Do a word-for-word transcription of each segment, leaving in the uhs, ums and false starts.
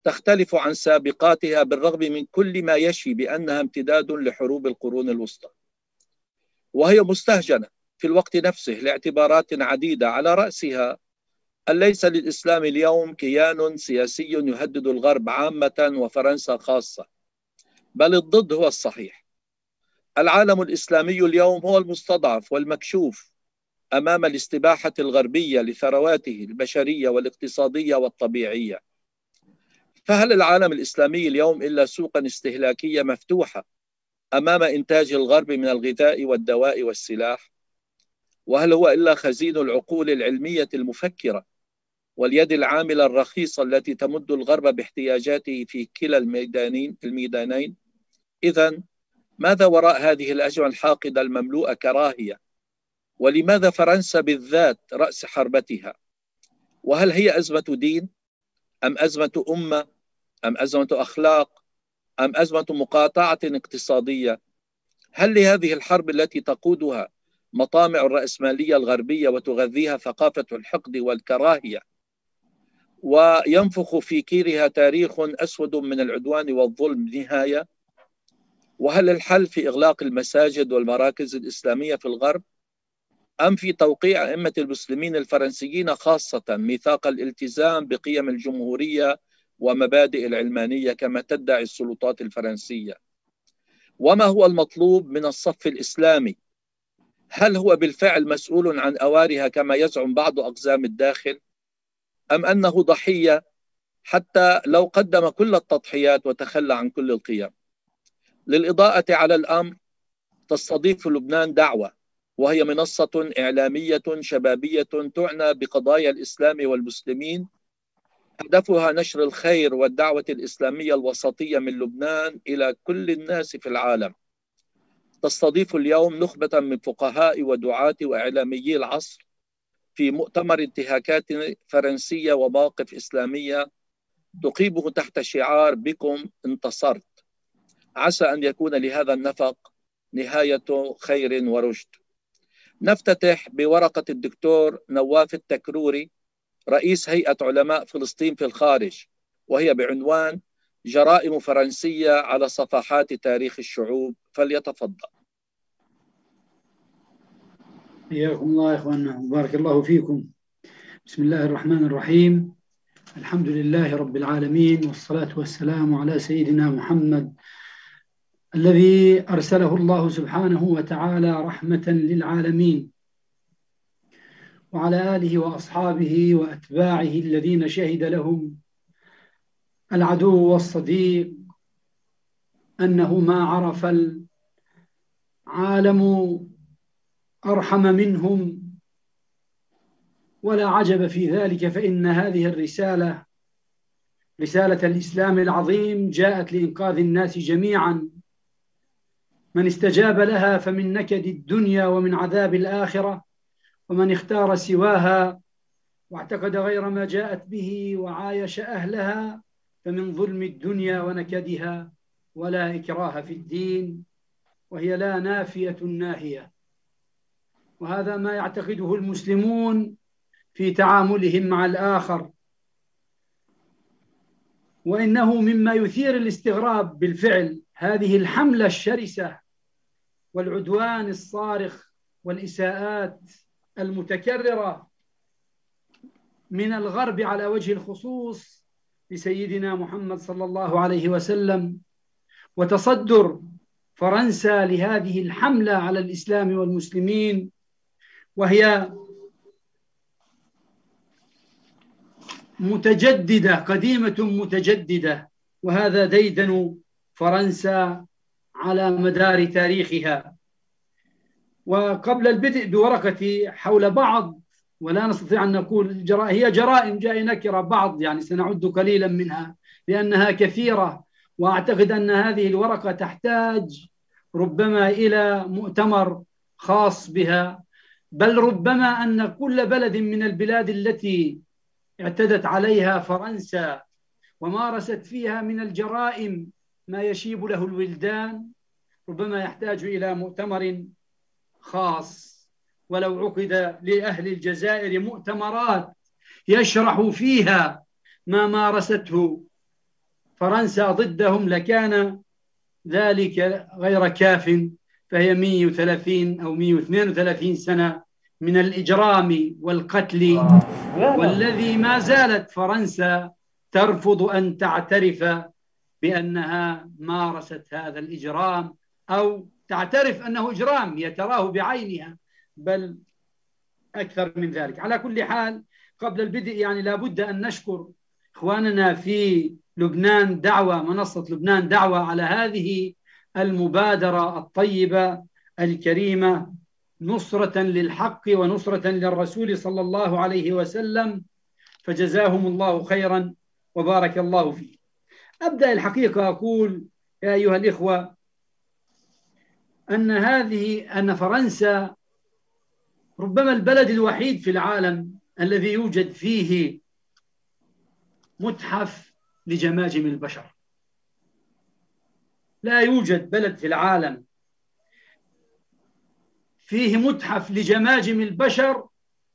تختلف عن سابقاتها بالرغم من كل ما يشي بأنها امتداد لحروب القرون الوسطى، وهي مستهجنة في الوقت نفسه لاعتبارات عديدة، على رأسها أن ليس للإسلام اليوم كيان سياسي يهدد الغرب عامة وفرنسا خاصة، بل الضد هو الصحيح. العالم الإسلامي اليوم هو المستضعف والمكشوف أمام الاستباحة الغربية لثرواته البشرية والاقتصادية والطبيعية. فهل العالم الإسلامي اليوم إلا سوقا استهلاكية مفتوحة أمام إنتاج الغرب من الغذاء والدواء والسلاح؟ وهل هو إلا خزين العقول العلمية المفكرة واليد العاملة الرخيصة التي تمد الغرب باحتياجاته في كلا الميدانين الميدانين؟ إذن ماذا وراء هذه الأجوبة الحاقدة المملوءة كراهية؟ ولماذا فرنسا بالذات رأس حربتها؟ وهل هي أزمة دين أم أزمة أمة أم أزمة أخلاق أم أزمة مقاطعة اقتصادية؟ هل لهذه الحرب التي تقودها مطامع الرأسمالية الغربية وتغذيها ثقافة الحقد والكراهية وينفخ في كيرها تاريخ أسود من العدوان والظلم نهاية؟ وهل الحل في إغلاق المساجد والمراكز الإسلامية في الغرب أم في توقيع أئمة المسلمين الفرنسيين خاصة ميثاق الالتزام بقيم الجمهورية ومبادئ العلمانية كما تدعي السلطات الفرنسية؟ وما هو المطلوب من الصف الإسلامي؟ هل هو بالفعل مسؤول عن أوارها كما يزعم بعض أقزام الداخل، أم أنه ضحية حتى لو قدم كل التضحيات وتخلى عن كل القيم؟ للإضاءة على الأمر، تستضيف لبنان دعوة، وهي منصة إعلامية شبابية تعنى بقضايا الإسلام والمسلمين، هدفها نشر الخير والدعوة الإسلامية الوسطية من لبنان إلى كل الناس في العالم. تستضيف اليوم نخبة من فقهاء ودعاة وإعلاميي العصر في مؤتمر انتهاكات فرنسية ومواقف إسلامية تقيمه تحت شعار بكم انتصرت. عسى أن يكون لهذا النفق نهاية خير ورشد. نفتتح بورقة الدكتور نواف التكروري رئيس هيئة علماء فلسطين في الخارج، وهي بعنوان جرائم فرنسية على صفحات تاريخ الشعوب. فليتفضل. حياكم الله يا اخواننا وبارك الله فيكم. بسم الله الرحمن الرحيم. الحمد لله رب العالمين، والصلاة والسلام على سيدنا محمد الذي أرسله الله سبحانه وتعالى رحمة للعالمين، وعلى آله وأصحابه وأتباعه الذين شهد لهم العدو والصديق أنه ما عرف العالم أرحم منهم، ولا عجب في ذلك، فإن هذه الرسالة رسالة الإسلام العظيم جاءت لإنقاذ الناس جميعا. من استجاب لها فمن نكد الدنيا ومن عذاب الآخرة، ومن اختار سواها واعتقد غير ما جاءت به وعايش أهلها فمن ظلم الدنيا ونكدها، ولا إكراه في الدين، وهي لا نافية ناهية. وهذا ما يعتقده المسلمون في تعاملهم مع الآخر، وإنه مما يثير الاستغراب بالفعل هذه الحملة الشرسة والعدوان الصارخ والإساءات المتكررة من الغرب على وجه الخصوص لسيدنا محمد صلى الله عليه وسلم، وتصدر فرنسا لهذه الحملة على الإسلام والمسلمين، وهي متجددة قديمة متجددة، وهذا ديدن فرنسا على مدار تاريخها. وقبل البدء بورقتي حول بعض، ولا نستطيع أن نقول جرائم، هي جرائم جاء نكرة بعض، يعني سنعد قليلا منها لأنها كثيرة، وأعتقد أن هذه الورقة تحتاج ربما إلى مؤتمر خاص بها، بل ربما أن كل بلد من البلاد التي اعتدت عليها فرنسا ومارست فيها من الجرائم ما يشيب له الولدان ربما يحتاج إلى مؤتمر خاص. ولو عقد لأهل الجزائر مؤتمرات يشرح فيها ما مارسته فرنسا ضدهم لكان ذلك غير كاف، فهي مئة وثلاثين أو مئة واثنين وثلاثين سنة من الإجرام والقتل، والذي ما زالت فرنسا ترفض أن تعترف بأنها مارست هذا الإجرام، أو تعترف أنه إجرام هي تراه بعينها، بل أكثر من ذلك. على كل حال، قبل البدء يعني لابد أن نشكر إخواننا في لبنان دعوة، منصة لبنان دعوة، على هذه المبادرة الطيبة الكريمة نصرة للحق ونصرة للرسول صلى الله عليه وسلم، فجزاهم الله خيرا وبارك الله فيه. أبدأ الحقيقة أقول يا أيها الإخوة أن هذه أن فرنسا ربما البلد الوحيد في العالم الذي يوجد فيه متحف لجماجم البشر. لا يوجد بلد في العالم فيه متحف لجماجم البشر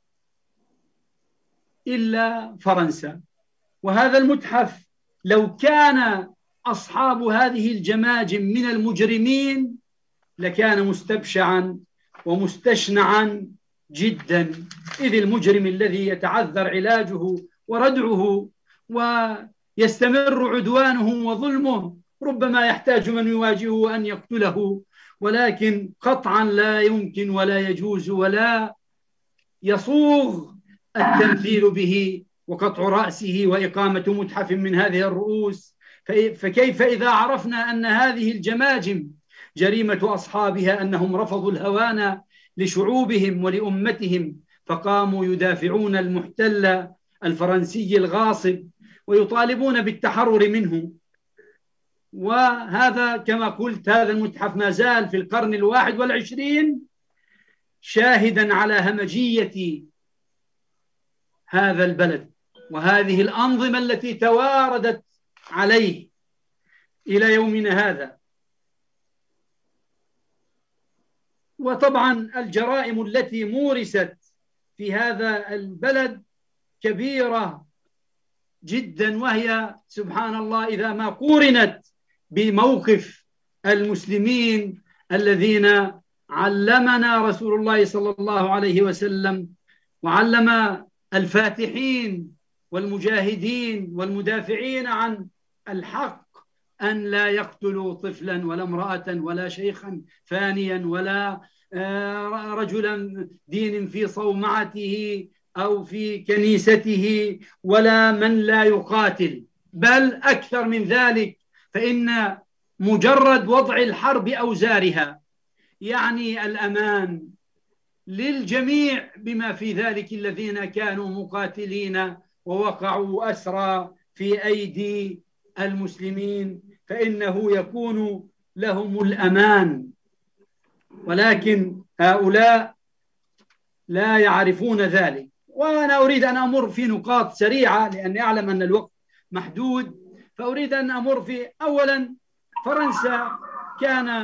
إلا فرنسا. وهذا المتحف لو كان أصحاب هذه الجماجم من المجرمين لكان مستبشعا ومستشنعا جدا، إذ المجرم الذي يتعذر علاجه وردعه ويستمر عدوانه وظلمه ربما يحتاج من يواجهه أن يقتله، ولكن قطعا لا يمكن ولا يجوز ولا يصوغ التمثيل به وقطع رأسه وإقامة متحف من هذه الرؤوس. فكيف إذا عرفنا أن هذه الجماجم جريمة أصحابها أنهم رفضوا الهوان لشعوبهم ولأمتهم، فقاموا يدافعون المحتل الفرنسي الغاصب ويطالبون بالتحرر منه. وهذا كما قلت هذا المتحف ما زال في القرن الواحد والعشرين شاهدا على همجية هذا البلد وهذه الأنظمة التي تواردت عليه إلى يومنا هذا. وطبعا الجرائم التي مورست في هذا البلد كبيرة جدا، وهي سبحان الله إذا ما قورنت بموقف المسلمين الذين علمنا رسول الله صلى الله عليه وسلم وعلم الفاتحين والمجاهدين والمدافعين عن الحق أن لا يقتلوا طفلا ولا امرأة ولا شيخا فانيا ولا رجلا دين في صومعته أو في كنيسته ولا من لا يقاتل، بل أكثر من ذلك، فإن مجرد وضع الحرب أوزارها يعني الأمان للجميع بما في ذلك الذين كانوا مقاتلين ووقعوا أسرى في أيدي المسلمين، فإنه يكون لهم الأمان. ولكن هؤلاء لا يعرفون ذلك. وأنا أريد أن أمر في نقاط سريعة لأني أعلم أن الوقت محدود، فأريد أن أمر في أولا فرنسا كان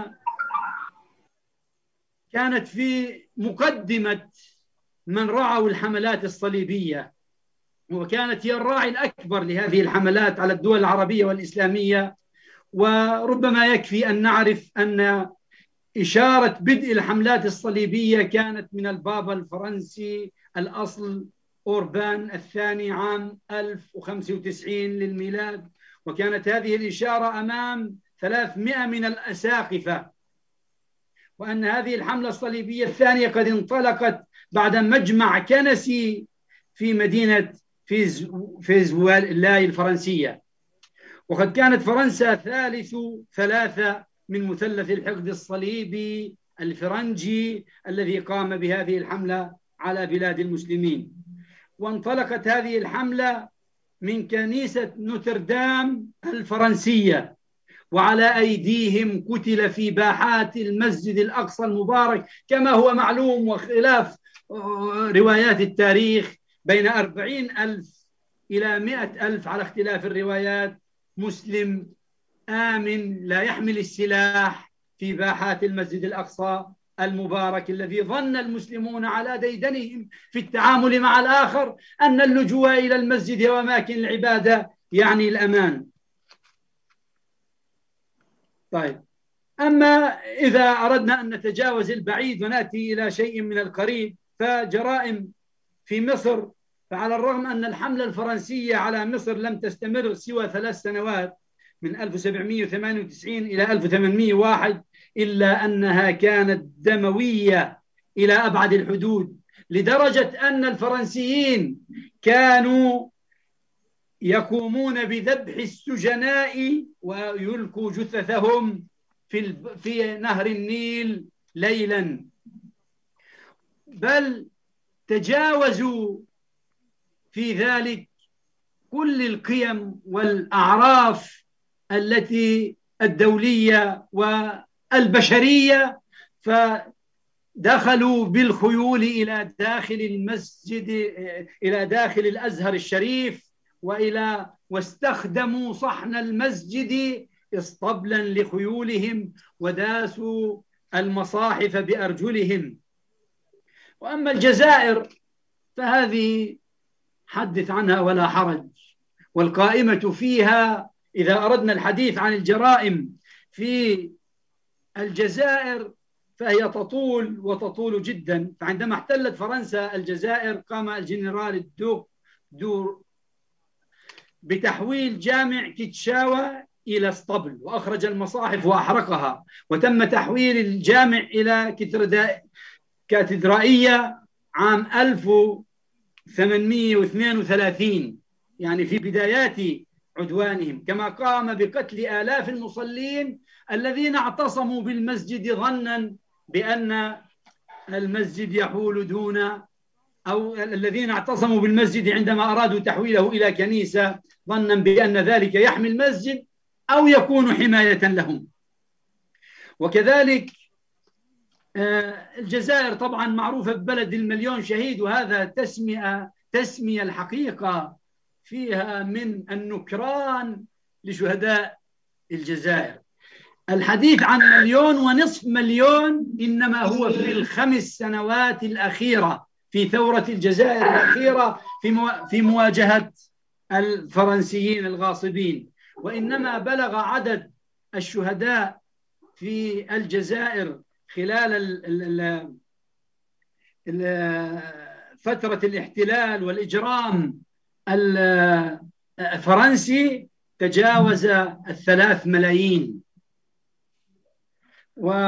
كانت في مقدمة من رعوا الحملات الصليبية، وكانت هي الراعي الأكبر لهذه الحملات على الدول العربية والإسلامية. وربما يكفي أن نعرف أن إشارة بدء الحملات الصليبية كانت من البابا الفرنسي الأصل أوربان الثاني عام ألف وخمسة وتسعين للميلاد، وكانت هذه الإشارة أمام ثلاثمائة من الأساقفة، وأن هذه الحملة الصليبية الثانية قد انطلقت بعد مجمع كنسي في مدينة فيز فيزوالاي الفرنسية. وقد كانت فرنسا ثالث ثلاثة من مثلث الحقد الصليبي الفرنجي الذي قام بهذه الحملة على بلاد المسلمين. وانطلقت هذه الحملة من كنيسة نوتردام الفرنسية، وعلى أيديهم قتل في باحات المسجد الأقصى المبارك كما هو معلوم وخلاف روايات التاريخ بين أربعين ألف إلى مئة ألف على اختلاف الروايات مسلم آمن لا يحمل السلاح في باحات المسجد الأقصى المبارك، الذي ظن المسلمون على ديدنهم في التعامل مع الآخر أن اللجوء إلى المسجد وأماكن العبادة يعني الأمان. طيب، أما إذا أردنا أن نتجاوز البعيد ونأتي إلى شيء من القريب، فجرائم في مصر، فعلى الرغم أن الحملة الفرنسية على مصر لم تستمر سوى ثلاث سنوات من ألف وسبعمئة وثمانية وتسعين إلى ألف وثمانمئة وواحد، إلا أنها كانت دموية إلى أبعد الحدود، لدرجة أن الفرنسيين كانوا يقومون بذبح السجناء ويلقوا جثثهم في في نهر النيل ليلا، بل تجاوزوا في ذلك كل القيم والأعراف التي الدولية والبشرية، فدخلوا بالخيول إلى داخل المسجد، إلى داخل الأزهر الشريف، وإلى واستخدموا صحن المسجد اسطبلا لخيولهم، وداسوا المصاحف بأرجلهم. وأما الجزائر فهذه حدث عنها ولا حرج، والقائمة فيها إذا أردنا الحديث عن الجرائم في الجزائر فهي تطول وتطول جدا. فعندما احتلت فرنسا الجزائر قام الجنرال الدوق دور بتحويل جامع كيتشاوا إلى اسطبل، وأخرج المصاحف وأحرقها، وتم تحويل الجامع إلى كاتدرائية عام ألف وثمانمئة واثنين وثلاثين، يعني في بدايات عدوانهم، كما قام بقتل آلاف المصلين الذين اعتصموا بالمسجد ظنا بأن المسجد يحول دون، أو الذين اعتصموا بالمسجد عندما أرادوا تحويله إلى كنيسة ظنا بأن ذلك يحمي المسجد أو يكون حماية لهم. وكذلك الجزائر طبعا معروفة ببلد المليون شهيد، وهذا تسمية تسمية الحقيقة فيها من النكران لشهداء الجزائر. الحديث عن مليون ونصف مليون إنما هو في الخمس سنوات الأخيرة في ثورة الجزائر الأخيرة في في مواجهة الفرنسيين الغاصبين، وإنما بلغ عدد الشهداء في الجزائر خلال ال ال فترة الاحتلال والإجرام الفرنسي تجاوز الثلاث ملايين. و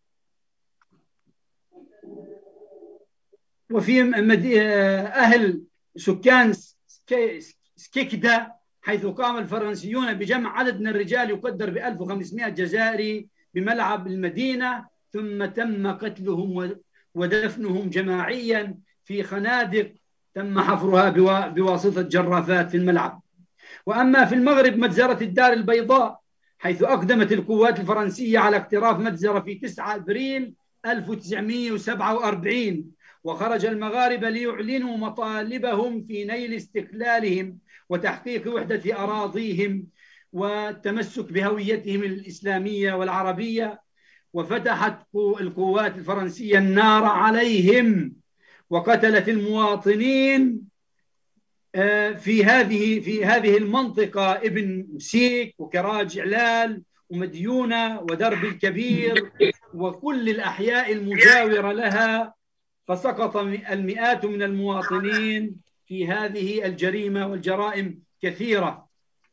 وفي أهل سكان سكيكدا، حيث قام الفرنسيون بجمع عدد من الرجال يقدر ب ألف وخمسمئة جزائري بملعب المدينة، ثم تم قتلهم ودفنهم جماعيا في خنادق تم حفرها بواسطة جرافات في الملعب. وأما في المغرب مجزرة الدار البيضاء، حيث أقدمت القوات الفرنسية على اقتراف مجزرة في تسعة أبريل ألف وتسعمئة وسبعة وأربعين، وخرج المغاربة ليعلنوا مطالبهم في نيل استقلالهم وتحقيق وحدة أراضيهم والتمسك بهويتهم الإسلامية والعربية، وفتحت القوات الفرنسية النار عليهم وقتلت المواطنين في هذه في هذه المنطقة، ابن مسيك وكراج علال ومديونة ودرب الكبير وكل الأحياء المجاورة لها، فسقط المئات من المواطنين في هذه الجريمة والجرائم كثيرة.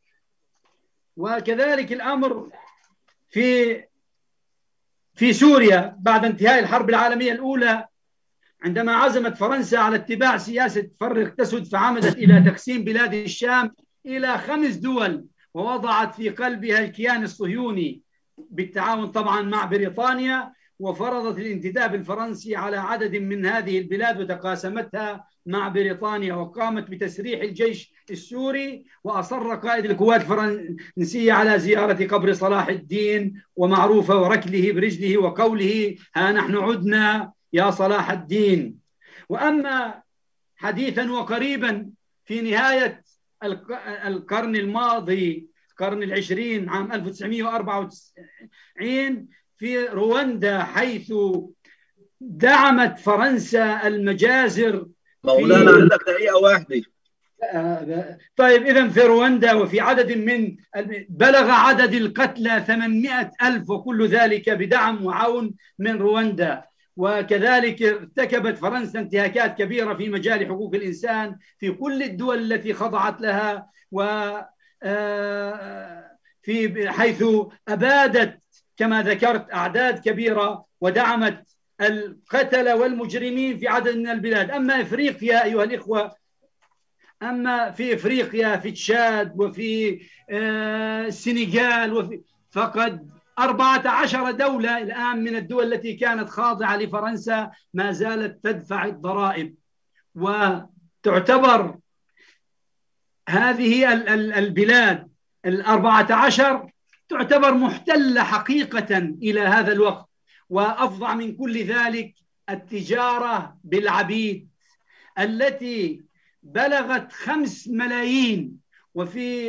وكذلك الأمر في في سوريا بعد انتهاء الحرب العالمية الأولى، عندما عزمت فرنسا على اتباع سياسة فرق تسد، فعمدت إلى تقسيم بلاد الشام إلى خمس دول، ووضعت في قلبها الكيان الصهيوني بالتعاون طبعا مع بريطانيا، وفرضت الانتداب الفرنسي على عدد من هذه البلاد وتقاسمتها مع بريطانيا، وقامت بتسريح الجيش السوري، وأصر قائد القوات الفرنسية على زيارة قبر صلاح الدين ومعروفة وركله برجله وقوله ها نحن عدنا يا صلاح الدين. وأما حديثا وقريبا في نهاية القرن الماضي القرن العشرين عام ألف وتسعمئة وأربعة وتسعين في رواندا، حيث دعمت فرنسا المجازر. مولانا عندك دقيقة واحدة. طيب إذن في رواندا وفي عدد من بلغ عدد القتلى ثمانمائة ألف، وكل ذلك بدعم وعون من رواندا. وكذلك ارتكبت فرنسا انتهاكات كبيرة في مجال حقوق الإنسان في كل الدول التي خضعت لها، و في حيث أبادت كما ذكرت أعداد كبيرة ودعمت القتلة والمجرمين في عدد من البلاد. أما إفريقيا أيها الإخوة، أما في إفريقيا في تشاد وفي السنغال وفي فقد أربعة عشر دولة الآن من الدول التي كانت خاضعة لفرنسا ما زالت تدفع الضرائب، وتعتبر هذه البلاد الأربعة عشر تعتبر محتلة حقيقة إلى هذا الوقت. وأفظع من كل ذلك التجارة بالعبيد التي بلغت خمس ملايين، وفي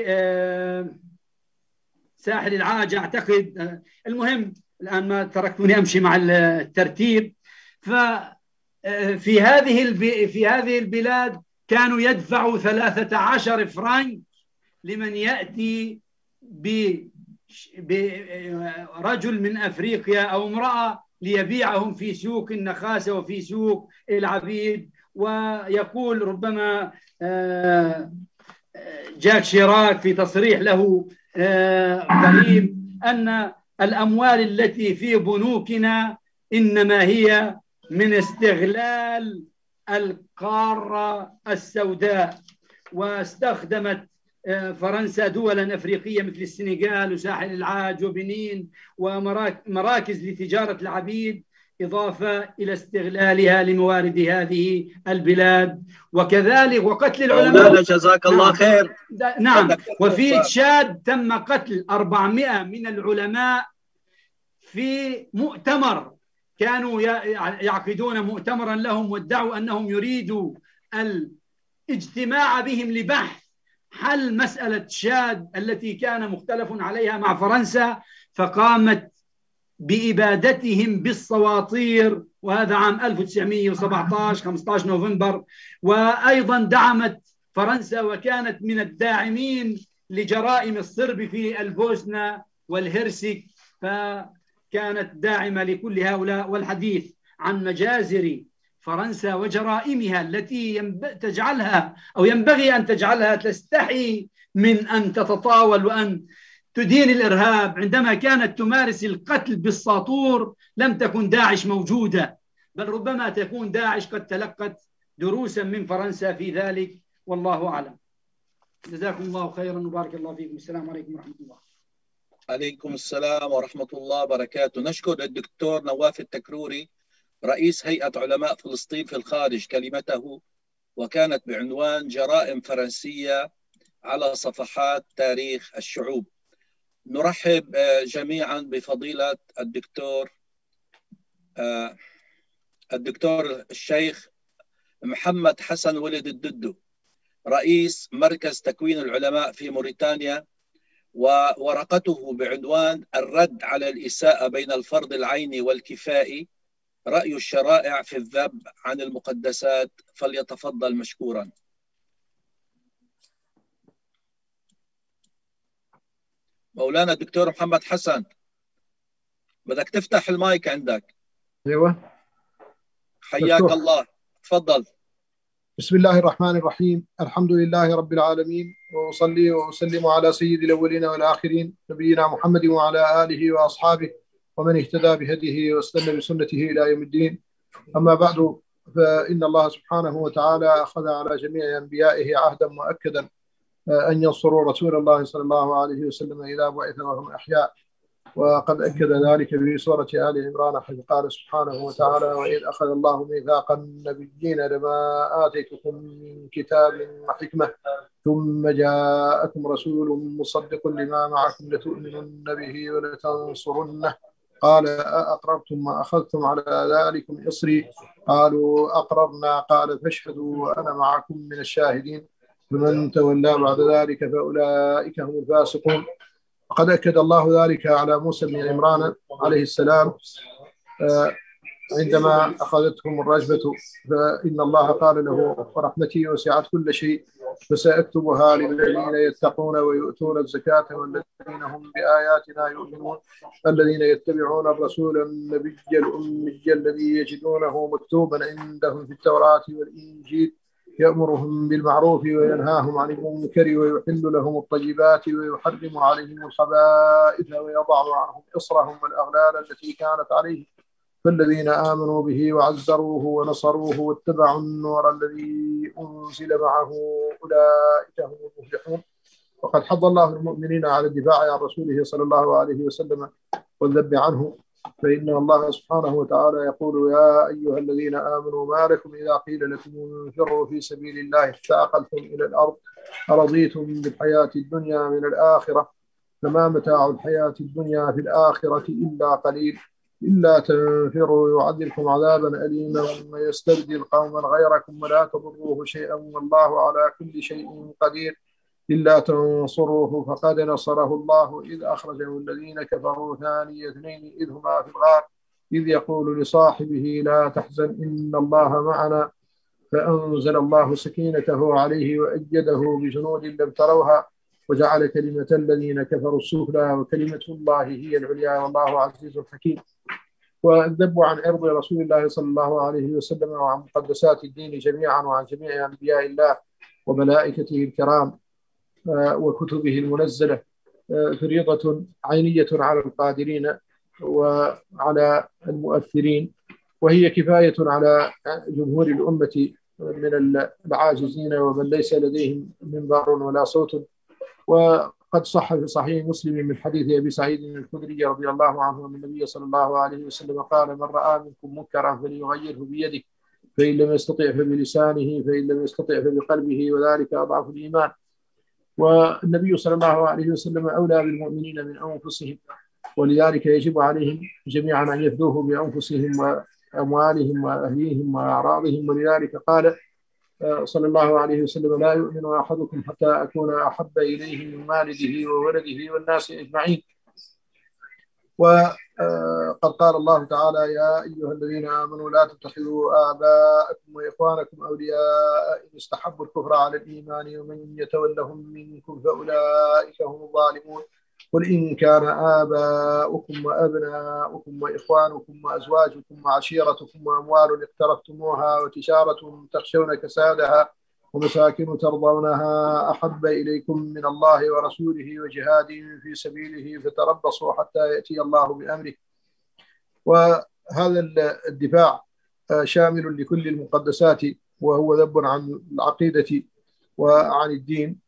ساحل العاج أعتقد، المهم الآن ما تركتوني أمشي مع الترتيب. ففي هذه في هذه البلاد كانوا يدفعوا ثلاثة عشر فرنك لمن يأتي برجل من أفريقيا أو امرأة ليبيعهم في سوق النخاسة وفي سوق العبيد. ويقول ربما جاك شيراك في تصريح له قريب أن الأموال التي في بنوكنا إنما هي من استغلال القارة السوداء. واستخدمت فرنسا دولا أفريقية مثل السنغال وساحل العاج وبنين ومراكز لتجارة العبيد، إضافة إلى استغلالها لموارد هذه البلاد، وكذلك وقتل العلماء. جزاك الله خير. نعم. وفي تشاد تم قتل أربعمائة من العلماء في مؤتمر، كانوا يعقدون مؤتمرا لهم وادعوا أنهم يريدوا الاجتماع بهم لبحث حل مسألة تشاد التي كان مختلف عليها مع فرنسا، فقامت بإبادتهم بالصواطير، وهذا عام ألف وتسعمائة وسبعة عشر خمسة عشر نوفمبر. وأيضا دعمت فرنسا وكانت من الداعمين لجرائم الصرب في البوسنة والهرسك، فكانت داعمة لكل هؤلاء. والحديث عن مجازر فرنسا وجرائمها التي تجعلها أو ينبغي أن تجعلها تستحي من أن تتطاول وأن تدين الإرهاب. عندما كانت تمارس القتل بالساطور لم تكن داعش موجودة، بل ربما تكون داعش قد تلقت دروسا من فرنسا في ذلك، والله أعلم. جزاكم الله خيرا وبارك الله فيكم. السلام عليكم ورحمة الله. عليكم السلام ورحمة الله وبركاته. نشكر الدكتور نواف التكروري رئيس هيئة علماء فلسطين في الخارج كلمته، وكانت بعنوان جرائم فرنسية على صفحات تاريخ الشعوب. نرحب جميعا بفضيلة الدكتور الدكتور الشيخ محمد حسن ولد الددو رئيس مركز تكوين العلماء في موريتانيا، وورقته بعنوان الرد على الإساءة بين الفرض العيني والكفائي، رأي الشرائع في الذب عن المقدسات. فليتفضل مشكورا. مولانا الدكتور محمد حسن، بدك تفتح المايك عندك. ايوه، حياك مفتوح. الله، تفضل. بسم الله الرحمن الرحيم. الحمد لله رب العالمين، وأصلي وأسلم على سيد الأولين والآخرين نبينا محمد وعلى آله وأصحابه ومن اهتدى بهديه واستنى بسنته إلى يوم الدين. أما بعد، فإن الله سبحانه وتعالى أخذ على جميع أنبيائه عهدا مؤكدا أن ينصروا رسول الله صلى الله عليه وسلم إذا بعث وهم أحياء، وقد أكد ذلك في سورة آل عمران حيث قال سبحانه وتعالى: وإذ أخذ الله ميثاق النبيين لما آتيتكم من كتاب وحكمة ثم جاءكم رسول مصدق لما معكم لتؤمنن به ولتنصرنه قال أأقررتم وأخذتم على ذلكم إصري قالوا أقررنا قال فاشهدوا وأنا معكم من الشاهدين فمن تولى بعد ذلك فأولئك هم الفاسقون. وقد أكد الله ذلك على موسى بن عمران عليه السلام عندما أخذتهم الرجفة، فإن الله قال له: ورحمتي وسعت كل شيء فسأكتبها للذين يتقون ويؤتون الزكاة والذين هم بآياتنا يؤمنون الذين يتبعون الرسول النبي الأمي الذي يجدونه مكتوبا عندهم في التوراة والإنجيل يأمرهم بالمعروف وينهاهم عن المنكر ويحل لهم الطيبات ويحرم عليهم الخبائث ويضع عنهم إصرهم والأغلال التي كانت عليهم فالذين آمنوا به وعزروه ونصروه واتبعوا النور الذي أنزل معه أولئك هم المفلحون. وقد حض الله المؤمنين على الدفاع عن رسوله صلى الله عليه وسلم والذب عنه، فإن الله سبحانه وتعالى يقول: يا أيها الذين آمنوا ما لكم إذا قيل لكم انفروا في سبيل الله اثاقلتم إلى الأرض أرضيتم بالحياة الدنيا من الآخرة فما متاع الحياة الدنيا في الآخرة إلا قليل إلا تنفروا يعذبكم عذابا أليما ويستبدل قوما غيركم ولا تضروه شيئا والله على كل شيء قدير إلا تنصروه فقد نصره الله إذ أخرجه الذين كفروا ثاني اثنين إذ هما في الغار إذ يقول لصاحبه لا تحزن إن الله معنا فأنزل الله سكينته عليه وأيده بجنود لم تروها وجعل كلمة الذين كفروا السفلى وكلمة الله هي العليا والله عزيز حكيم. والذب عن عرض رسول الله صلى الله عليه وسلم وعن مقدسات الدين جميعا وعن جميع أنبياء الله وملائكته الكرام وكتبه المنزلة فريضة عينية على القادرين وعلى المؤثرين، وهي كفاية على جمهور الأمة من العاجزين ومن ليس لديهم منبر ولا صوت. وقد صح في صحيح مسلم من حديث أبي سعيد الخدري رضي الله عنه أن النبي صلى الله عليه وسلم قال: من رأى منكم منكرا فليغيره بيده فإن لم يستطع فبلسانه فإن لم يستطع فبقلبه وذلك أضعف الإيمان. والنبي صلى الله عليه وسلم أولى بالمؤمنين من أنفسهم، ولذلك يجب عليهم جميعا أن يفدوه بأنفسهم وأموالهم وأهليهم وأعراضهم. ولذلك قال صلى الله عليه وسلم: لا يؤمن أحدكم حتى أكون أحب إليه من والده وولده والناس أجمعين. وقد قال الله تعالى: يا أيها الذين آمنوا لا تتخذوا آباءكم وإخوانكم أولياء إن استحبوا الكفر على الإيمان ومن يتولهم منكم فأولئك هم الظالمون. قل إن كان آباؤكم وأبناؤكم وإخوانكم وأزواجكم وعشيرتكم وأموال اقترفتموها وتجارة تخشون كسادها ومساكن ترضونها أحب إليكم من الله ورسوله وجهاد في سبيله فتربصوا حتى يأتي الله بأمره. وهذا الدفاع شامل لكل المقدسات وهو ذب عن العقيدة وعن الدين.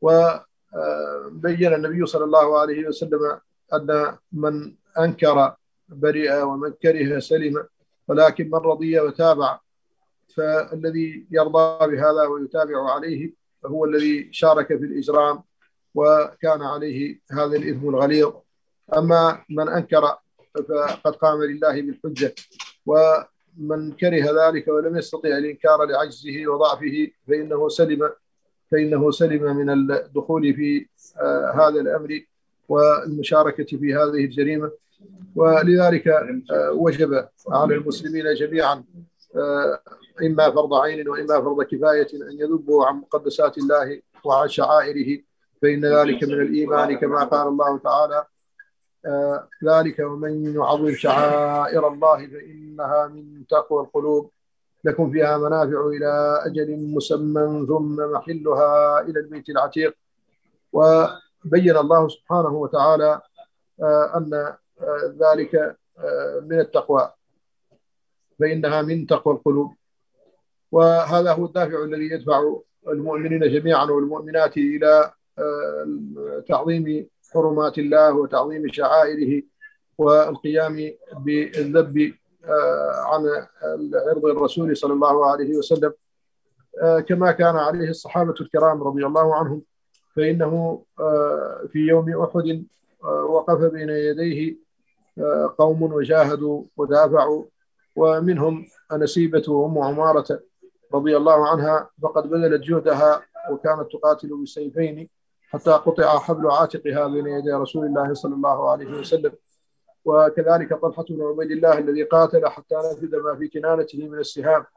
وبين النبي صلى الله عليه وسلم أن من أنكر برئ ومن كره سلم، ولكن من رضي وتابع فالذي يرضى بهذا ويتابع عليه فهو الذي شارك في الإجرام وكان عليه هذا الإثم الغليظ. أما من أنكر فقد قام لله بالحجة، ومن كره ذلك ولم يستطع الإنكار لعجزه وضعفه فإنه سلم فإنه سلم من الدخول في آه هذا الأمر والمشاركة في هذه الجريمة. ولذلك آه وجب على المسلمين جميعا آه إما فرض عين وإما فرض كفاية أن يذبوا عن مقدسات الله وعن شعائره، فإن ذلك من الإيمان كما قال الله تعالى: آه ذلك ومن يعظم شعائر الله فإنها من تقوى القلوب لكم فيها منافع إلى أجل مسمى ثم محلها إلى البيت العتيق. وبين الله سبحانه وتعالى آه أن آه ذلك آه من التقوى فإنها من تقوى القلوب. وهذا هو الدافع الذي يدفع المؤمنين جميعا والمؤمنات إلى تعظيم حرمات الله وتعظيم شعائره والقيام بالذب عن عرض الرسول صلى الله عليه وسلم كما كان عليه الصحابة الكرام رضي الله عنهم. فإنه في يوم أحد وقف بين يديه قوم وجاهدوا ودافعوا، ومنهم نسيبة وأم عمارة رضي الله عنها فقد بذلت جهدها وكانت تقاتل بالسيفين حتى قطع حبل عاتقها بين يدي رسول الله صلى الله عليه وسلم. وكذلك طلحة بن عبيد الله الذي قاتل حتى نفذ ما في كنانته من السهام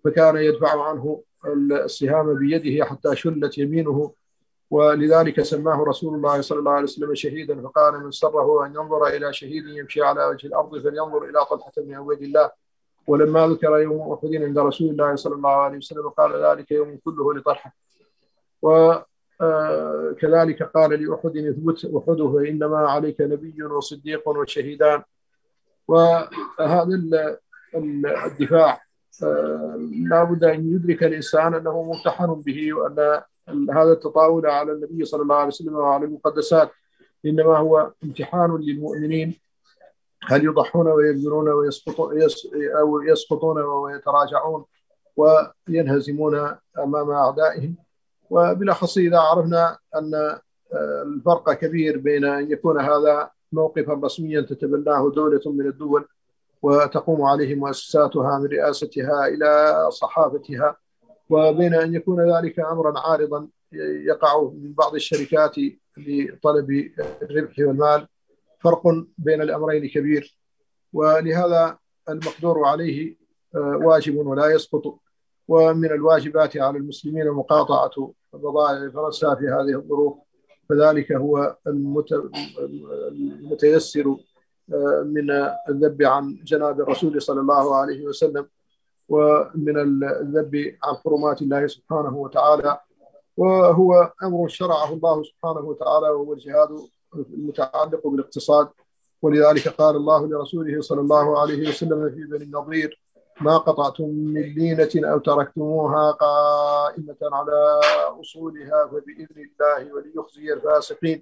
فكان يدفع عنه السهام بيده حتى شلت يمينه، ولذلك سماه رسول الله صلى الله عليه وسلم شهيدا، فقال من سره أن ينظر إلى شهيد يمشي على وجه الأرض فلينظر إلى طلحة بن عبيد الله. ولما ذكر يوم أحد عند رسول الله صلى الله عليه وسلم قال ذلك يوم كله لطلحة. وكذلك قال لأحد اثبت أحده فإنما عليك نبي وصديق وشهيدان. وهذا الدفاع لا بد أن يدرك الإنسان أنه ممتحن به، وأن هذا التطاول على النبي صلى الله عليه وسلم وعلى المقدسات إنما هو امتحان للمؤمنين، هل يضحون ويبذلون أو يسقطون ويتراجعون وينهزمون أمام أعدائهم. وبالأخص إذا عرفنا أن الفرق كبير بين أن يكون هذا موقفا رسميا تتبناه دولة من الدول وتقوم عليه مؤسساتها من رئاستها إلى صحافتها، وبين أن يكون ذلك أمرا عارضا يقع من بعض الشركات لطلب الربح والمال. فرق بين الأمرين كبير، ولهذا المقدور عليه واجب ولا يسقط. ومن الواجبات على المسلمين مقاطعة بضائع فرنسا في هذه الظروف، فذلك هو المتيسر من الذب عن جناب الرسول صلى الله عليه وسلم، ومن الذب عن حرمات الله سبحانه وتعالى، وهو أمر شرعه الله سبحانه وتعالى، وهو الجهاد المتعلق بالاقتصاد. ولذلك قال الله لرسوله صلى الله عليه وسلم في بني النضير ما قطعتم من لينة أو تركتموها قائمة على أصولها فبإذن الله وليخزي الفاسقين.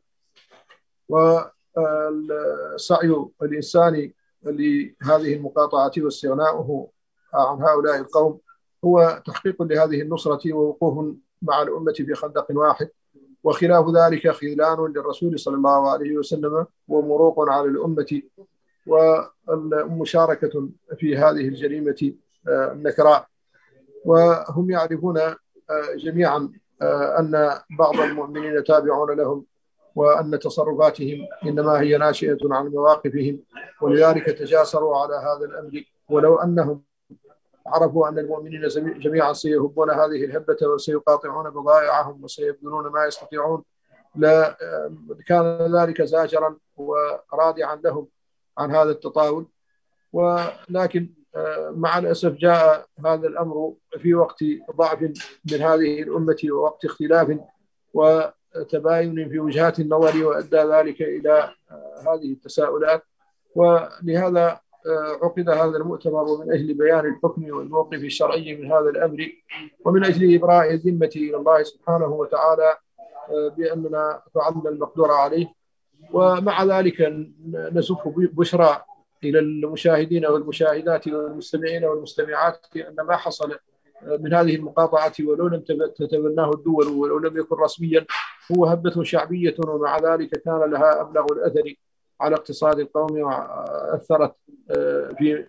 والسعي الإنساني لهذه المقاطعة واستغناؤه عن هؤلاء القوم هو تحقيق لهذه النصرة ووقوف مع الأمة في خندق واحد، وخلاف ذلك خذلان للرسول صلى الله عليه وسلم ومروق على الأمة والمشاركة في هذه الجريمة النكراء. وهم يعرفون جميعا أن بعض المؤمنين تابعون لهم، وأن تصرفاتهم إنما هي ناشئة عن مواقفهم، ولذلك تجاسروا على هذا الأمر. ولو أنهم عرفوا أن المؤمنين جميعا سيهبون هذه الهبة وسيقاطعون بضائعهم وسيبذلون ما يستطيعون لكان ذلك زاجرا ورادعا لهم عن هذا التطاول. ولكن مع الأسف جاء هذا الأمر في وقت ضعف من هذه الأمة ووقت اختلاف وتباين في وجهات النظر، وأدى ذلك إلى هذه التساؤلات. ولهذا عقد هذا المؤتمر من أجل بيان الحكم والموقف الشرعي من هذا الأمر، ومن أجل إبراء الذمة إلى الله سبحانه وتعالى بأننا فعلنا المقدور عليه. ومع ذلك نزف بشرى إلى المشاهدين والمشاهدات والمستمعين والمستمعات أن ما حصل من هذه المقاطعة ولو لم تتبناه الدول ولو لم يكن رسميا هو هبة شعبية، ومع ذلك كان لها أبلغ الأثر على اقتصاد القوم، وأثرت في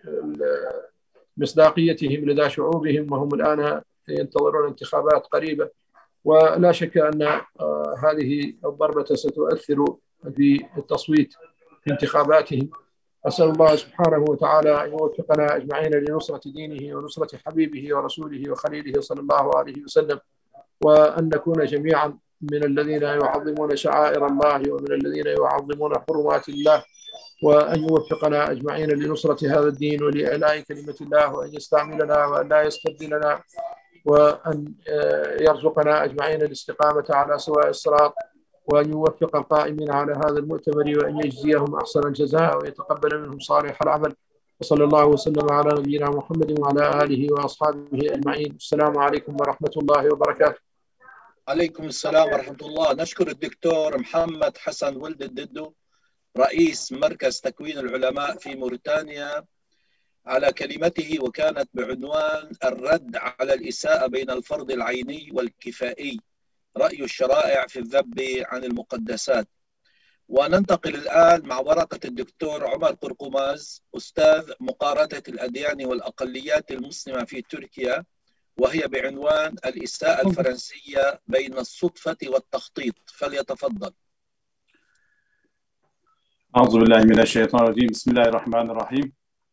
مصداقيتهم لدى شعوبهم، وهم الآن ينتظرون انتخابات قريبة. ولا شك أن هذه الضربة ستؤثر في التصويت في انتخاباتهم. أسأل الله سبحانه وتعالى أن يوفقنا أجمعين لنصرة دينه ونصرة حبيبه ورسوله وخليله صلى الله عليه وسلم، وأن نكون جميعا من الذين يعظمون شعائر الله ومن الذين يعظمون حرمات الله، وأن يوفقنا أجمعين لنصرة هذا الدين ولإعلاء كلمة الله، وأن يستعملنا وأن لا يستبدلنا، وأن يرزقنا أجمعين الاستقامة على سواء الصراط، وأن يوفق القائمين على هذا المؤتمر وأن يجزيهم أحسن الجزاء ويتقبل منهم صالح العمل. وصلى الله وسلم على نبينا محمد وعلى آله وأصحابه أجمعين. السلام عليكم ورحمة الله وبركاته. عليكم السلام ورحمة الله. نشكر الدكتور محمد حسن ولد الددو رئيس مركز تكوين العلماء في موريتانيا على كلمته، وكانت بعنوان الرد على الإساءة بين الفرض العيني والكفائي، رأي الشرائع في الذب عن المقدسات. وننتقل الآن مع ورقة الدكتور عمر قرقماز أستاذ مقارنة الأديان والأقليات المسلمة في تركيا، وهي بعنوان الإساءة الفرنسية بين الصدفة والتخطيط. فليتفضل. أعوذ بالله من الشيطان الرجيم. بسم الله الرحمن الرحيم.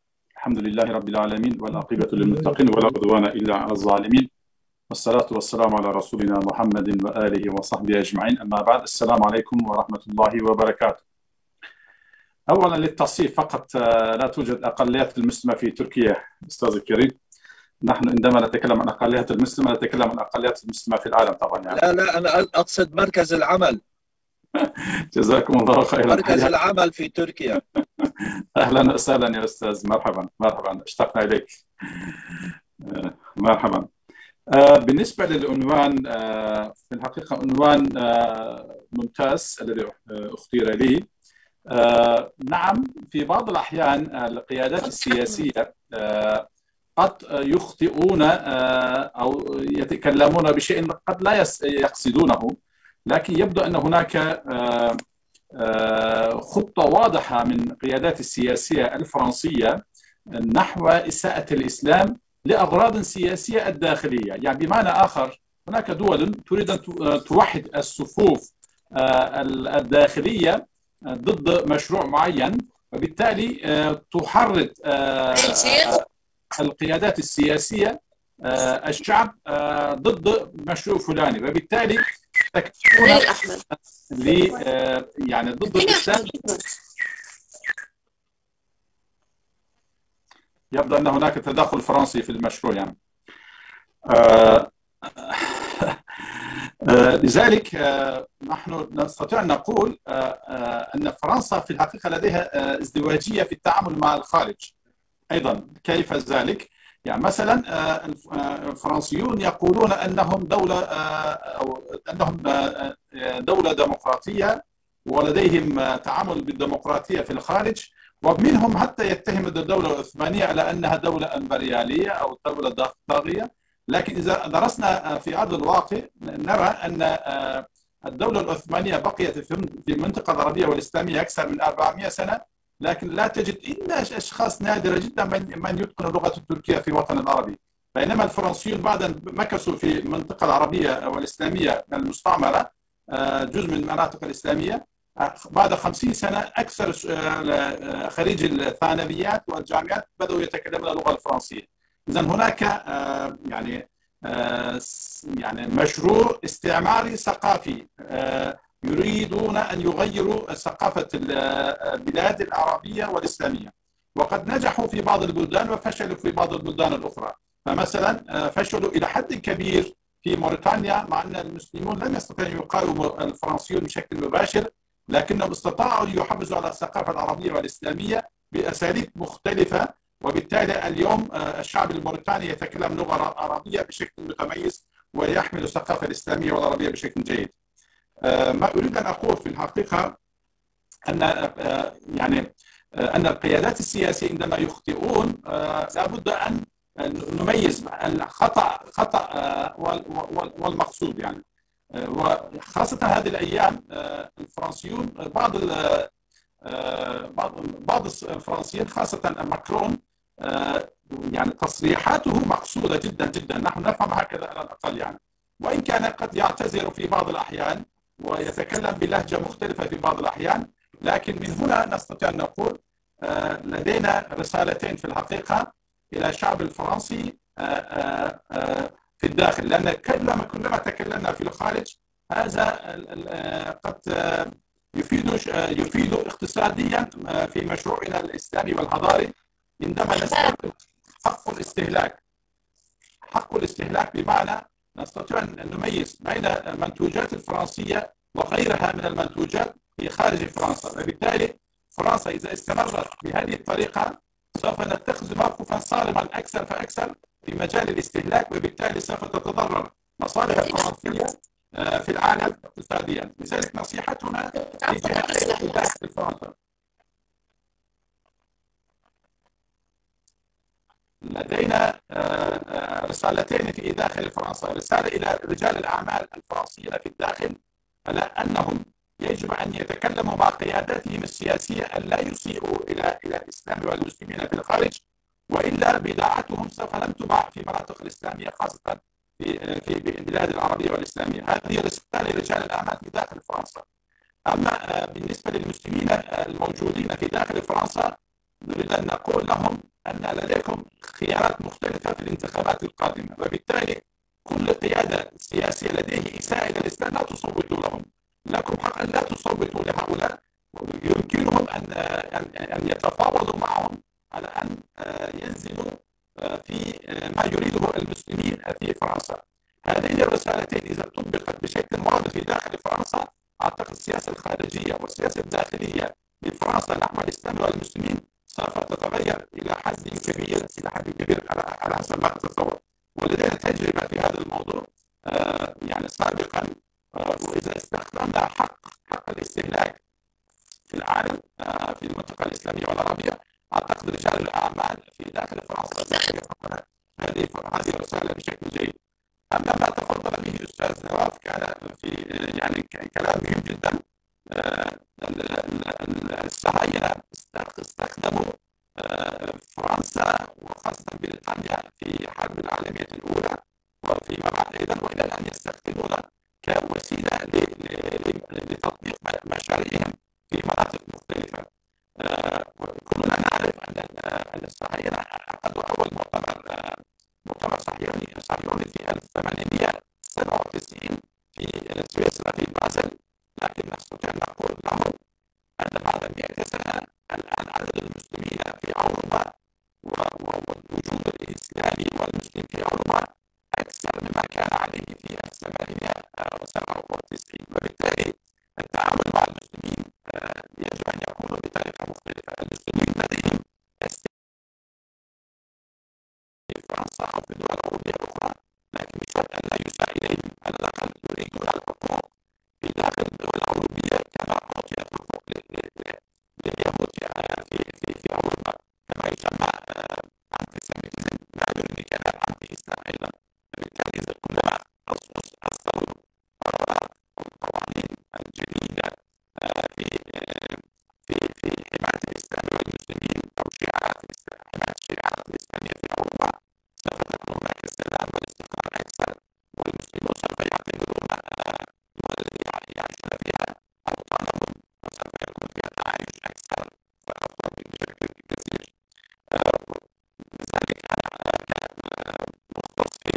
الحمد لله رب العالمين والعاقبة للمتقين ولا عدوان إلا على الظالمين، والصلاة والسلام على رسولنا محمد وآله وصحبه أجمعين. أما بعد، السلام عليكم ورحمة الله وبركاته. أولا للتصحيح فقط، لا توجد أقليات المسلمة في تركيا أستاذ الكريم. نحن عندما نتكلم عن أقليات المسلمة نتكلم عن أقليات المسلمة في العالم طبعا يعني. لا لا أنا أقصد مركز العمل. جزاكم الله خيرا. مركز العمل في تركيا. أهلا وسهلا يا أستاذ، مرحبا مرحبا، اشتقنا إليك. مرحبا. بالنسبة للعنوان، في الحقيقة عنوان ممتاز الذي اختير لي. نعم، في بعض الأحيان القيادات السياسية قد يخطئون أو يتكلمون بشيء قد لا يقصدونه، لكن يبدو أن هناك خطة واضحة من القيادات السياسية الفرنسية نحو إساءة الإسلام لأغراض سياسية الداخلية. يعني بمعنى آخر، هناك دول تريد أن توحد الصفوف الداخلية ضد مشروع معين، وبالتالي تحرض القيادات السياسية الشعب ضد مشروع فلاني، وبالتالي تكون يعني ضد الإسلام. يبدو أن هناك تدخل فرنسي في المشروع يعني. آه آه لذلك آه نحن نستطيع أن نقول آه آه أن فرنسا في الحقيقة لديها آه ازدواجية في التعامل مع الخارج. أيضا كيف ذلك؟ يعني مثلا آه الفرنسيون يقولون أنهم دولة آه أو أنهم آه دولة ديمقراطية ولديهم تعامل بالديمقراطية في الخارج، ومنهم حتى يتهم الدولة العثمانية على أنها دولة إمبريالية أو دولة طاغية. لكن إذا درسنا في أرض الواقع نرى أن الدولة العثمانية بقيت في المنطقة العربية والإسلامية أكثر من أربعمائة سنة، لكن لا تجد إلا أشخاص نادرة جدا من يتقن اللغة التركية في الوطن العربي. بينما الفرنسيون بعد أن مكثوا في المنطقة العربية والإسلامية المستعمرة جزء من المناطق الإسلامية، بعد خمسين سنة أكثر خريج الثانويات والجامعات بدأوا يتكلمون اللغة الفرنسية. إذا هناك يعني يعني مشروع استعماري ثقافي، يريدون أن يغيروا ثقافة البلاد العربية والإسلامية، وقد نجحوا في بعض البلدان وفشلوا في بعض البلدان الأخرى. فمثلا فشلوا إلى حد كبير في موريتانيا، مع أن المسلمون لم يستطيعوا أن يقاوموا الفرنسيون بشكل مباشر، لكنهم استطاعوا أن يحافظوا على الثقافة العربية والإسلامية بأساليب مختلفة، وبالتالي اليوم الشعب الموريتاني يتكلم لغة عربية بشكل متميز ويحمل الثقافة الإسلامية والعربية بشكل جيد. ما أريد أن أقول في الحقيقة أن يعني أن القيادات السياسية عندما يخطئون لابد أن نميز الخطأ خطأ والمقصود يعني. وخاصة هذه الأيام الفرنسيون بعض بعض الفرنسيين خاصة ماكرون يعني تصريحاته مقصودة جدا جدا، نحن نفهم هكذا على الأقل يعني، وإن كان قد يعتذر في بعض الأحيان ويتكلم بلهجة مختلفة في بعض الأحيان، لكن من هنا نستطيع أن نقول لدينا رسالتين في الحقيقة إلى الشعب الفرنسي في الداخل، لأن كلما كلما تكلمنا في الخارج هذا قد يفيد يفيد اقتصاديا في مشروعنا الإسلامي والحضاري. عندما نستخدم حق الاستهلاك حق الاستهلاك بمعنى نستطيع أن نميز بين المنتوجات الفرنسية وغيرها من المنتوجات في خارج فرنسا، وبالتالي فرنسا إذا استمرت بهذه الطريقة سوف نتخذ موقفا صارما أكثر فأكثر في مجال الاستهلاك، وبالتالي سوف تتضرر مصالح الفرنسية في العالم اقتصاديا. لذلك نصيحتنا في داخل فرنسا لدينا رسالتين في داخل فرنسا. رسالة إلى رجال الأعمال الفرنسيين في الداخل على أنهم يجب أن يتكلموا مع قياداتهم السياسية أن لا يسيئوا إلى إلى الإسلام والمسلمين في الخارج، وإلا بضاعتهم سوف لن تباع في المناطق الإسلامية خاصة في في البلاد العربية والإسلامية. هذه رسالة لرجال الأعمال في داخل فرنسا. أما بالنسبة للمسلمين الموجودين في داخل فرنسا نريد أن نقول لهم أن لديكم خيارات مختلفة في الانتخابات القادمة، وبالتالي كل قيادة سياسية لديه إساءة إلى الإسلام لا تصوتوا لهم. لكم حق أن لا تصوتوا لهؤلاء، ويمكنهم أن أن يتفاوضوا معهم على أن ينزلوا في ما يريده المسلمين في فرنسا. هذين الرسالتين إذا طبقت بشكل واضح في داخل فرنسا، أعتقد السياسة الخارجية والسياسة الداخلية لفرنسا نحو الإسلام والمسلمين سوف تتغير إلى حد كبير إلى حد كبير على حسب ما أتصور. ولدينا تجربة في هذا الموضوع آه يعني سابقا، آه وإذا استخدمنا حق حق الاستهلاك في العالم آه في المنطقة الإسلامية والعربية، أعتقد رجال الأعمال في داخل فرنسا سيفهمون هذه هذه الرسالة بشكل جيد. أما ما تفضل به أستاذ نواف كان في يعني كلام مهم جدا. آه الصهاينة استخدموا آه فرنسا وخاصة بريطانيا في الحرب العالمية الأولى وفيما بعد أيضا، وإلى الآن يستخدمونها كوسيلة لتطبيق مشاريعهم في مناطق مختلفة. آه كلنا نعرف أن الصهاينة عقدوا أول مؤتمر آه مؤتمر صهيوني صهيوني في ألف وثمانمئة وسبعة وتسعين في سويسرا في بازل، لكن نستطيع أن نقول لهم أن بعد مئة سنة الآن عدد المسلمين في أوروبا والوجود الإسلامي والمسلم في أوروبا أكثر مما كان عليه في ألف وثمانمئة وسبعة وتسعين، وبالتالي التعامل مع المسلمين يجب أن يكون بطريقة مختلفة. المسلمين لديهم في فرنسا أو في الدول الأوروبية الأخرى، لكن بشرط أن لا يساء إليهم، على الأقل يريدون الحقوق في داخل الدول الأوروبية كما أعطيت حقوق لليهود في في في أوروبا، كما يسمى أنتي سيميتيزم، لا يريد كذا أنتي إسلام أيضا. فبالتالي إذا كلما أصلوا قرارات أو قوانين جديدة في في في حماية الإسلام والمسلمين أو شعارات حماية الشعارات الإسلامية في أوروبا، سوف تكون هناك السلام والاستقرار أكثر، والمسلمون سوف يعتبرون الدول التي يعيشون فيها أوطانهم، وسوف يكون فيها تعايش أكثر وأفضل بشكل كثير. لذلك أنا مختص في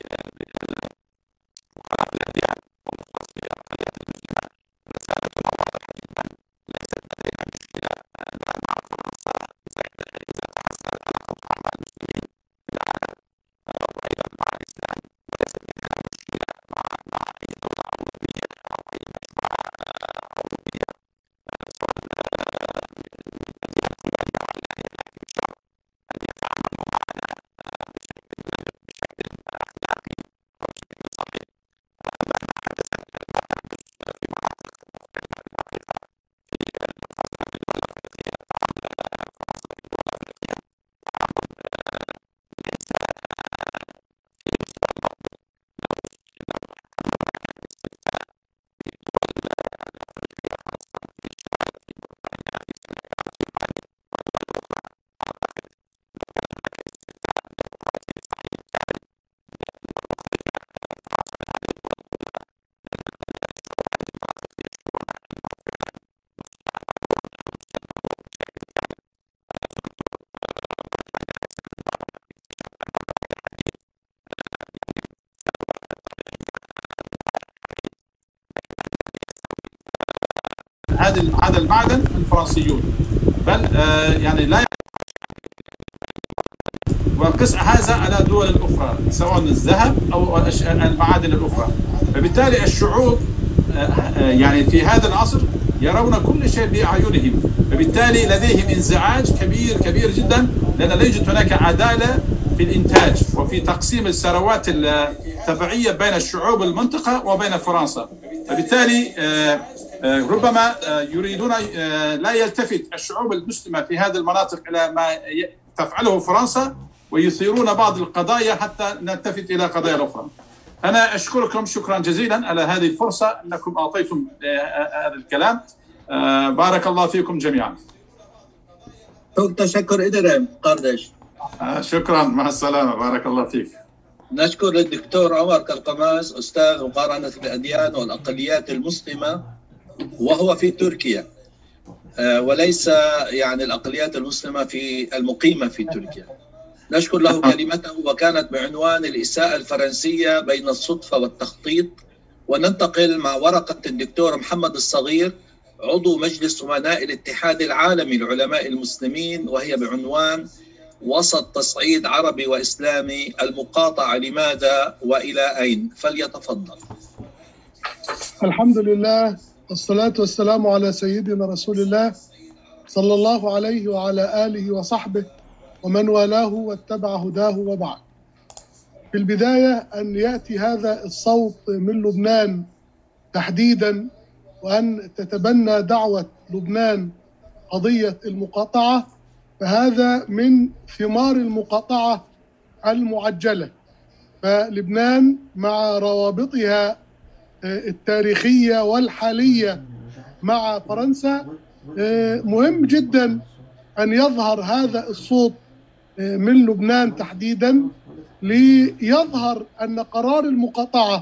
وقرات الأديان ومختص في الأقليات المسلمة، رسالتنا واضحة جدا. ليست لدينا مشكلة لا مع فرنسا إذا تحسنت علاقتها مع المسلمين في العالم وأيضا مع الإسلام، وليست لدينا مشكلة مع مع أي دولة أوروبية أو أي مجموعة أوروبية سواء الأديان كلها علانية، لكن بشرط أن يتعاملوا معنا بشكل بشكل أخلاقي وبشكل صحيح. مهما حدث ما تحدث في مناطق مختلفة في الحقيقة في خاصة في الدول الأفريقية، تعامل فرنسا في الدول الأفريقية تعامل ليس في مستوى المطلوب. لو لو حملنا الاستفتاء في الدول الأفريقية خاصة في الشمال في بريطانيا في السنغال في مالي والدول الأخرى، أعتقد لو كان هناك استفتاء ديمقراطي صحيح كامل لنخرج فرنسا من هذه الدول كلها، لأن الشعوب هذه المناطق يشعرون أنهم فعلا مستعمرون أو مستعمرون بشكل كامل. أنا زرت بريطانيا أكثر من مرة، اكتشفت أن هناك الحديث يعني ثروة طبيعية حديث، لكن الذي يستورد هذا هذا المعدن الفرنسيون، بل يعني لا وقس هذا على دول أخرى سواء الذهب أو المعادن الأخرى. فبالتالي الشعوب يعني في هذا العصر يرون كل شيء بأعينهم، فبالتالي لديهم انزعاج كبير كبير جدا، لأن لا يوجد هناك عدالة في الإنتاج وفي تقسيم الثروات التبعية بين الشعوب المنطقة وبين فرنسا. فبالتالي ربما يريدون لا يلتفت الشعوب المسلمة في هذه المناطق إلى ما تفعله فرنسا، ويثيرون بعض القضايا حتى نلتفت إلى قضايا أخرى. أنا أشكركم شكرا جزيلا على هذه الفرصة أنكم أعطيتم هذا الكلام. بارك الله فيكم جميعا. تشكر إدريم قردش. شكرا، مع السلامة، بارك الله فيك. نشكر الدكتور عمر كالقماس أستاذ مقارنة الأديان والأقليات المسلمة، وهو في تركيا وليس يعني الأقليات المسلمة في المقيمة في تركيا. نشكر له كلمته، وكانت بعنوان الإساءة الفرنسية بين الصدفة والتخطيط. وننتقل مع ورقة الدكتور محمد الصغير عضو مجلس أمناء الاتحاد العالمي للعلماء المسلمين، وهي بعنوان وسط تصعيد عربي وإسلامي، المقاطعة لماذا وإلى أين؟ فليتفضل. الحمد لله والصلاة والسلام على سيدنا رسول الله صلى الله عليه وعلى آله وصحبه ومن والاه واتبع هداه، وبعد. في البداية أن يأتي هذا الصوت من لبنان تحديدا، وأن تتبنى دعوة لبنان قضية المقاطعة، فهذا من ثمار المقاطعة المعجلة. فلبنان مع روابطها التاريخية والحالية مع فرنسا مهم جدا أن يظهر هذا الصوت من لبنان تحديدا، ليظهر أن قرار المقاطعة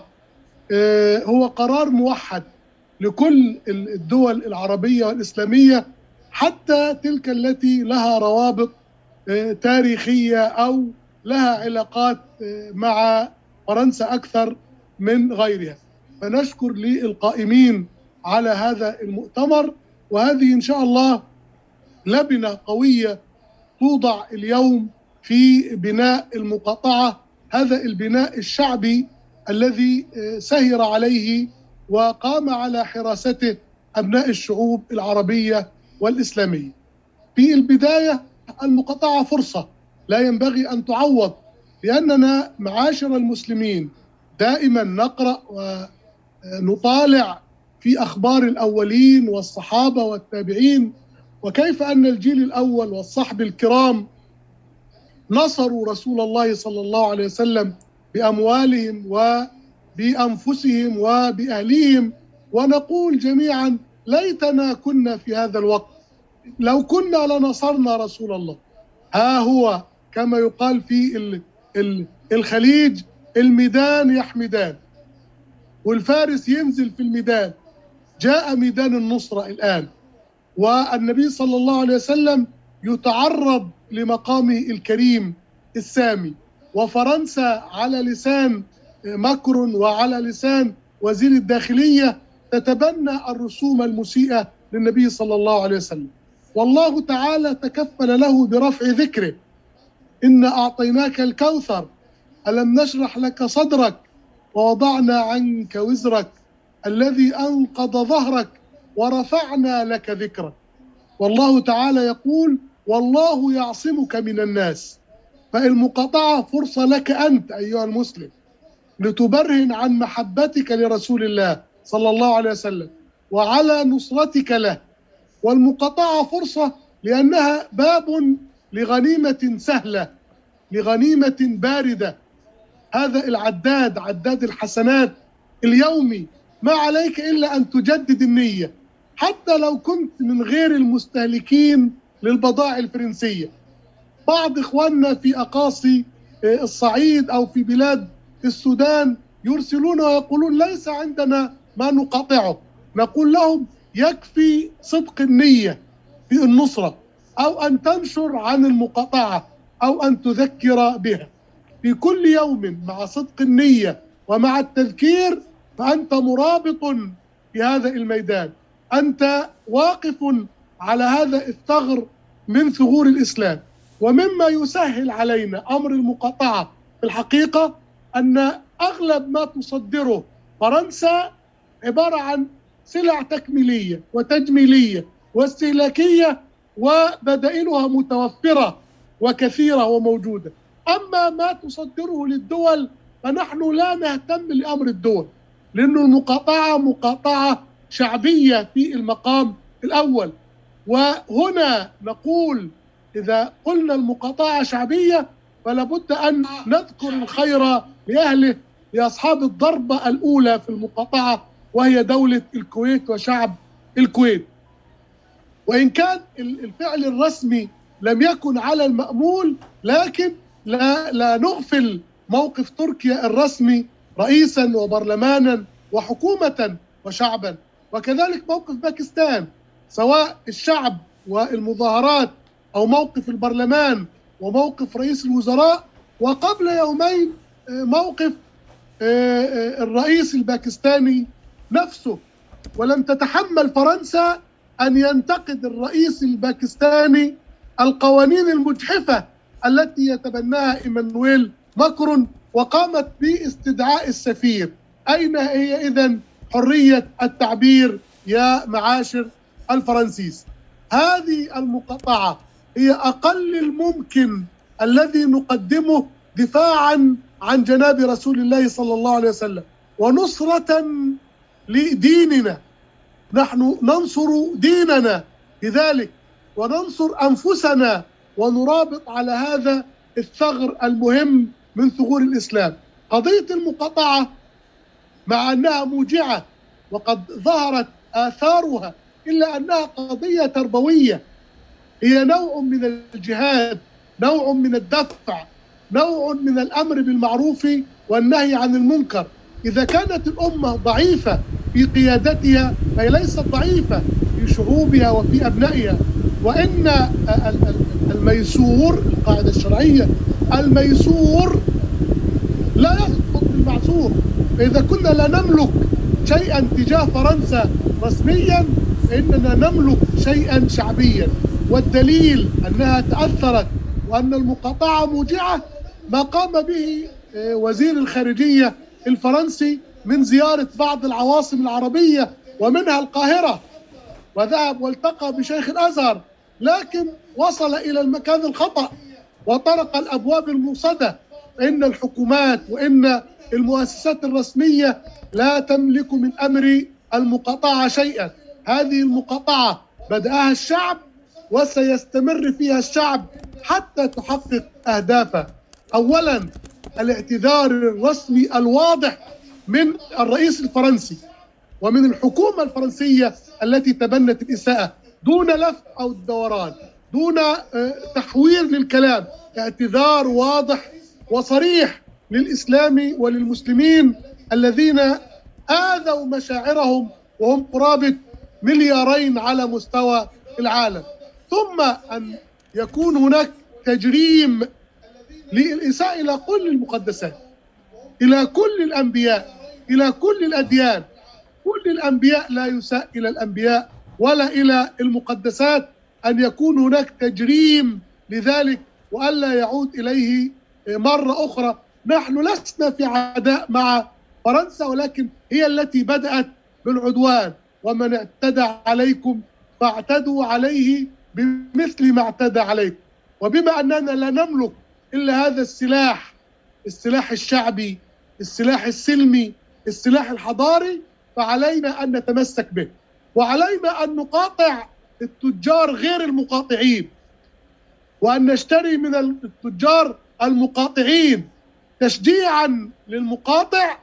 هو قرار موحد لكل الدول العربية والإسلامية، حتى تلك التي لها روابط تاريخية أو لها علاقات مع فرنسا أكثر من غيرها. فنشكر للقائمين على هذا المؤتمر، وهذه إن شاء الله لبنة قوية توضع اليوم في بناء المقاطعة، هذا البناء الشعبي الذي سهر عليه وقام على حراسته أبناء الشعوب العربية والإسلامية. في البداية المقاطعة فرصة لا ينبغي أن تعوض، لأننا معاشر المسلمين دائما نقرأ ونطالع في أخبار الأولين والصحابة والتابعين، وكيف أن الجيل الأول والصحب الكرام نصروا رسول الله صلى الله عليه وسلم بأموالهم وبأنفسهم وبأهليهم. ونقول جميعا ليتنا كنا في هذا الوقت، لو كنا لنصرنا رسول الله. ها هو كما يقال في الخليج، الميدان يحمدان، والفارس ينزل في الميدان. جاء ميدان النصرة الآن، والنبي صلى الله عليه وسلم يتعرض لمقامه الكريم السامي، وفرنسا على لسان ماكرون وعلى لسان وزير الداخلية تتبنى الرسوم المسيئة للنبي صلى الله عليه وسلم. والله تعالى تكفل له برفع ذكره: إن أعطيناك الكوثر، ألم نشرح لك صدرك، ووضعنا عنك وزرك الذي أنقض ظهرك، ورفعنا لك ذكرك. والله تعالى يقول: والله يعصمك من الناس. فالمقاطعة فرصة لك أنت أيها المسلم لتبرهن عن محبتك لرسول الله صلى الله عليه وسلم وعلى نصرتك له. والمقاطعة فرصة لأنها باب لغنيمة سهلة، لغنيمة باردة. هذا العداد، عداد الحسنات اليومي، ما عليك إلا أن تجدد النية، حتى لو كنت من غير المستهلكين للبضائع الفرنسية. بعض إخواننا في أقاصي الصعيد أو في بلاد السودان يرسلون ويقولون ليس عندنا ما نقاطعه. نقول لهم يكفي صدق النية في النصرة، أو أن تنشر عن المقاطعة، أو أن تذكر بها في كل يوم. مع صدق النية ومع التذكير فأنت مرابط في هذا الميدان، أنت واقف على هذا الثغر من ثغور الإسلام. ومما يسهل علينا أمر المقاطعة في الحقيقة أن أغلب ما تصدره فرنسا عبارة عن سلع تكميلية وتجميلية واستهلاكية، وبدائلها متوفرة وكثيرة وموجودة. أما ما تصدره للدول فنحن لا نهتم لأمر الدول، لأن المقاطعة مقاطعة شعبية في المقام الأول. وهنا نقول إذا قلنا المقاطعة شعبية فلا بد أن نذكر الخير لأهله، لأصحاب الضربة الأولى في المقاطعة، وهي دولة الكويت وشعب الكويت. وإن كان الفعل الرسمي لم يكن على المأمول، لكن لا, لا نغفل موقف تركيا الرسمي رئيسا وبرلمانا وحكومة وشعبا، وكذلك موقف باكستان، سواء الشعب والمظاهرات أو موقف البرلمان وموقف رئيس الوزراء، وقبل يومين موقف الرئيس الباكستاني نفسه. ولم تتحمل فرنسا أن ينتقد الرئيس الباكستاني القوانين المجحفة التي يتبناها إيمانويل ماكرون، وقامت باستدعاء السفير. أين هي إذن حرية التعبير يا معاشر الفرنسيس؟ هذه المقاطعة هي أقل الممكن الذي نقدمه دفاعا عن جناب رسول الله صلى الله عليه وسلم ونصرة لديننا. نحن ننصر ديننا بذلك وننصر أنفسنا ونرابط على هذا الثغر المهم من ثغور الإسلام. قضية المقاطعة مع أنها موجعة وقد ظهرت آثارها إلا أنها قضية تربوية، هي نوع من الجهاد، نوع من الدفع، نوع من الأمر بالمعروف والنهي عن المنكر. إذا كانت الأمة ضعيفة في قيادتها فهي ليست ضعيفة في شعوبها وفي أبنائها. وإن الميسور، القاعدة الشرعية، الميسور لا يسقط بالمعسور. فإذا كنا لا نملك شيئا تجاه فرنسا رسميا فإننا نملك شيئا شعبيا، والدليل أنها تأثرت وأن المقاطعة موجعة ما قام به وزير الخارجية الفرنسي من زيارة بعض العواصم العربية ومنها القاهرة، وذهب والتقى بشيخ الأزهر، لكن وصل إلى المكان الخطأ وطرق الأبواب الموصدة. إن الحكومات وإن المؤسسات الرسمية لا تملك من أمر المقاطعة شيئا. هذه المقاطعة بدأها الشعب وسيستمر فيها الشعب حتى تحقق أهدافها. أولا الاعتذار الرسمي الواضح من الرئيس الفرنسي ومن الحكومة الفرنسية التي تبنت الإساءة دون لف أو دوران، دون تحوير للكلام، اعتذار واضح وصريح للإسلام وللمسلمين الذين آذوا مشاعرهم وهم قرابة مليارين على مستوى العالم. ثم أن يكون هناك تجريم للإساءة إلى كل المقدسات، إلى كل الأنبياء، إلى كل الأديان. كل الأنبياء لا يساء إلى الأنبياء ولا إلى المقدسات، أن يكون هناك تجريم لذلك وألا يعود إليه مرة أخرى. نحن لسنا في عداء مع فرنسا، ولكن هي التي بدأت بالعدوان، ومن اعتدى عليكم فاعتدوا عليه بمثل ما اعتدى عليكم. وبما أننا لا نملك إلا هذا السلاح، السلاح الشعبي، السلاح السلمي، السلاح الحضاري، فعلينا أن نتمسك به، وعلينا أن نقاطع التجار غير المقاطعين، وأن نشتري من التجار المقاطعين تشجيعا للمقاطع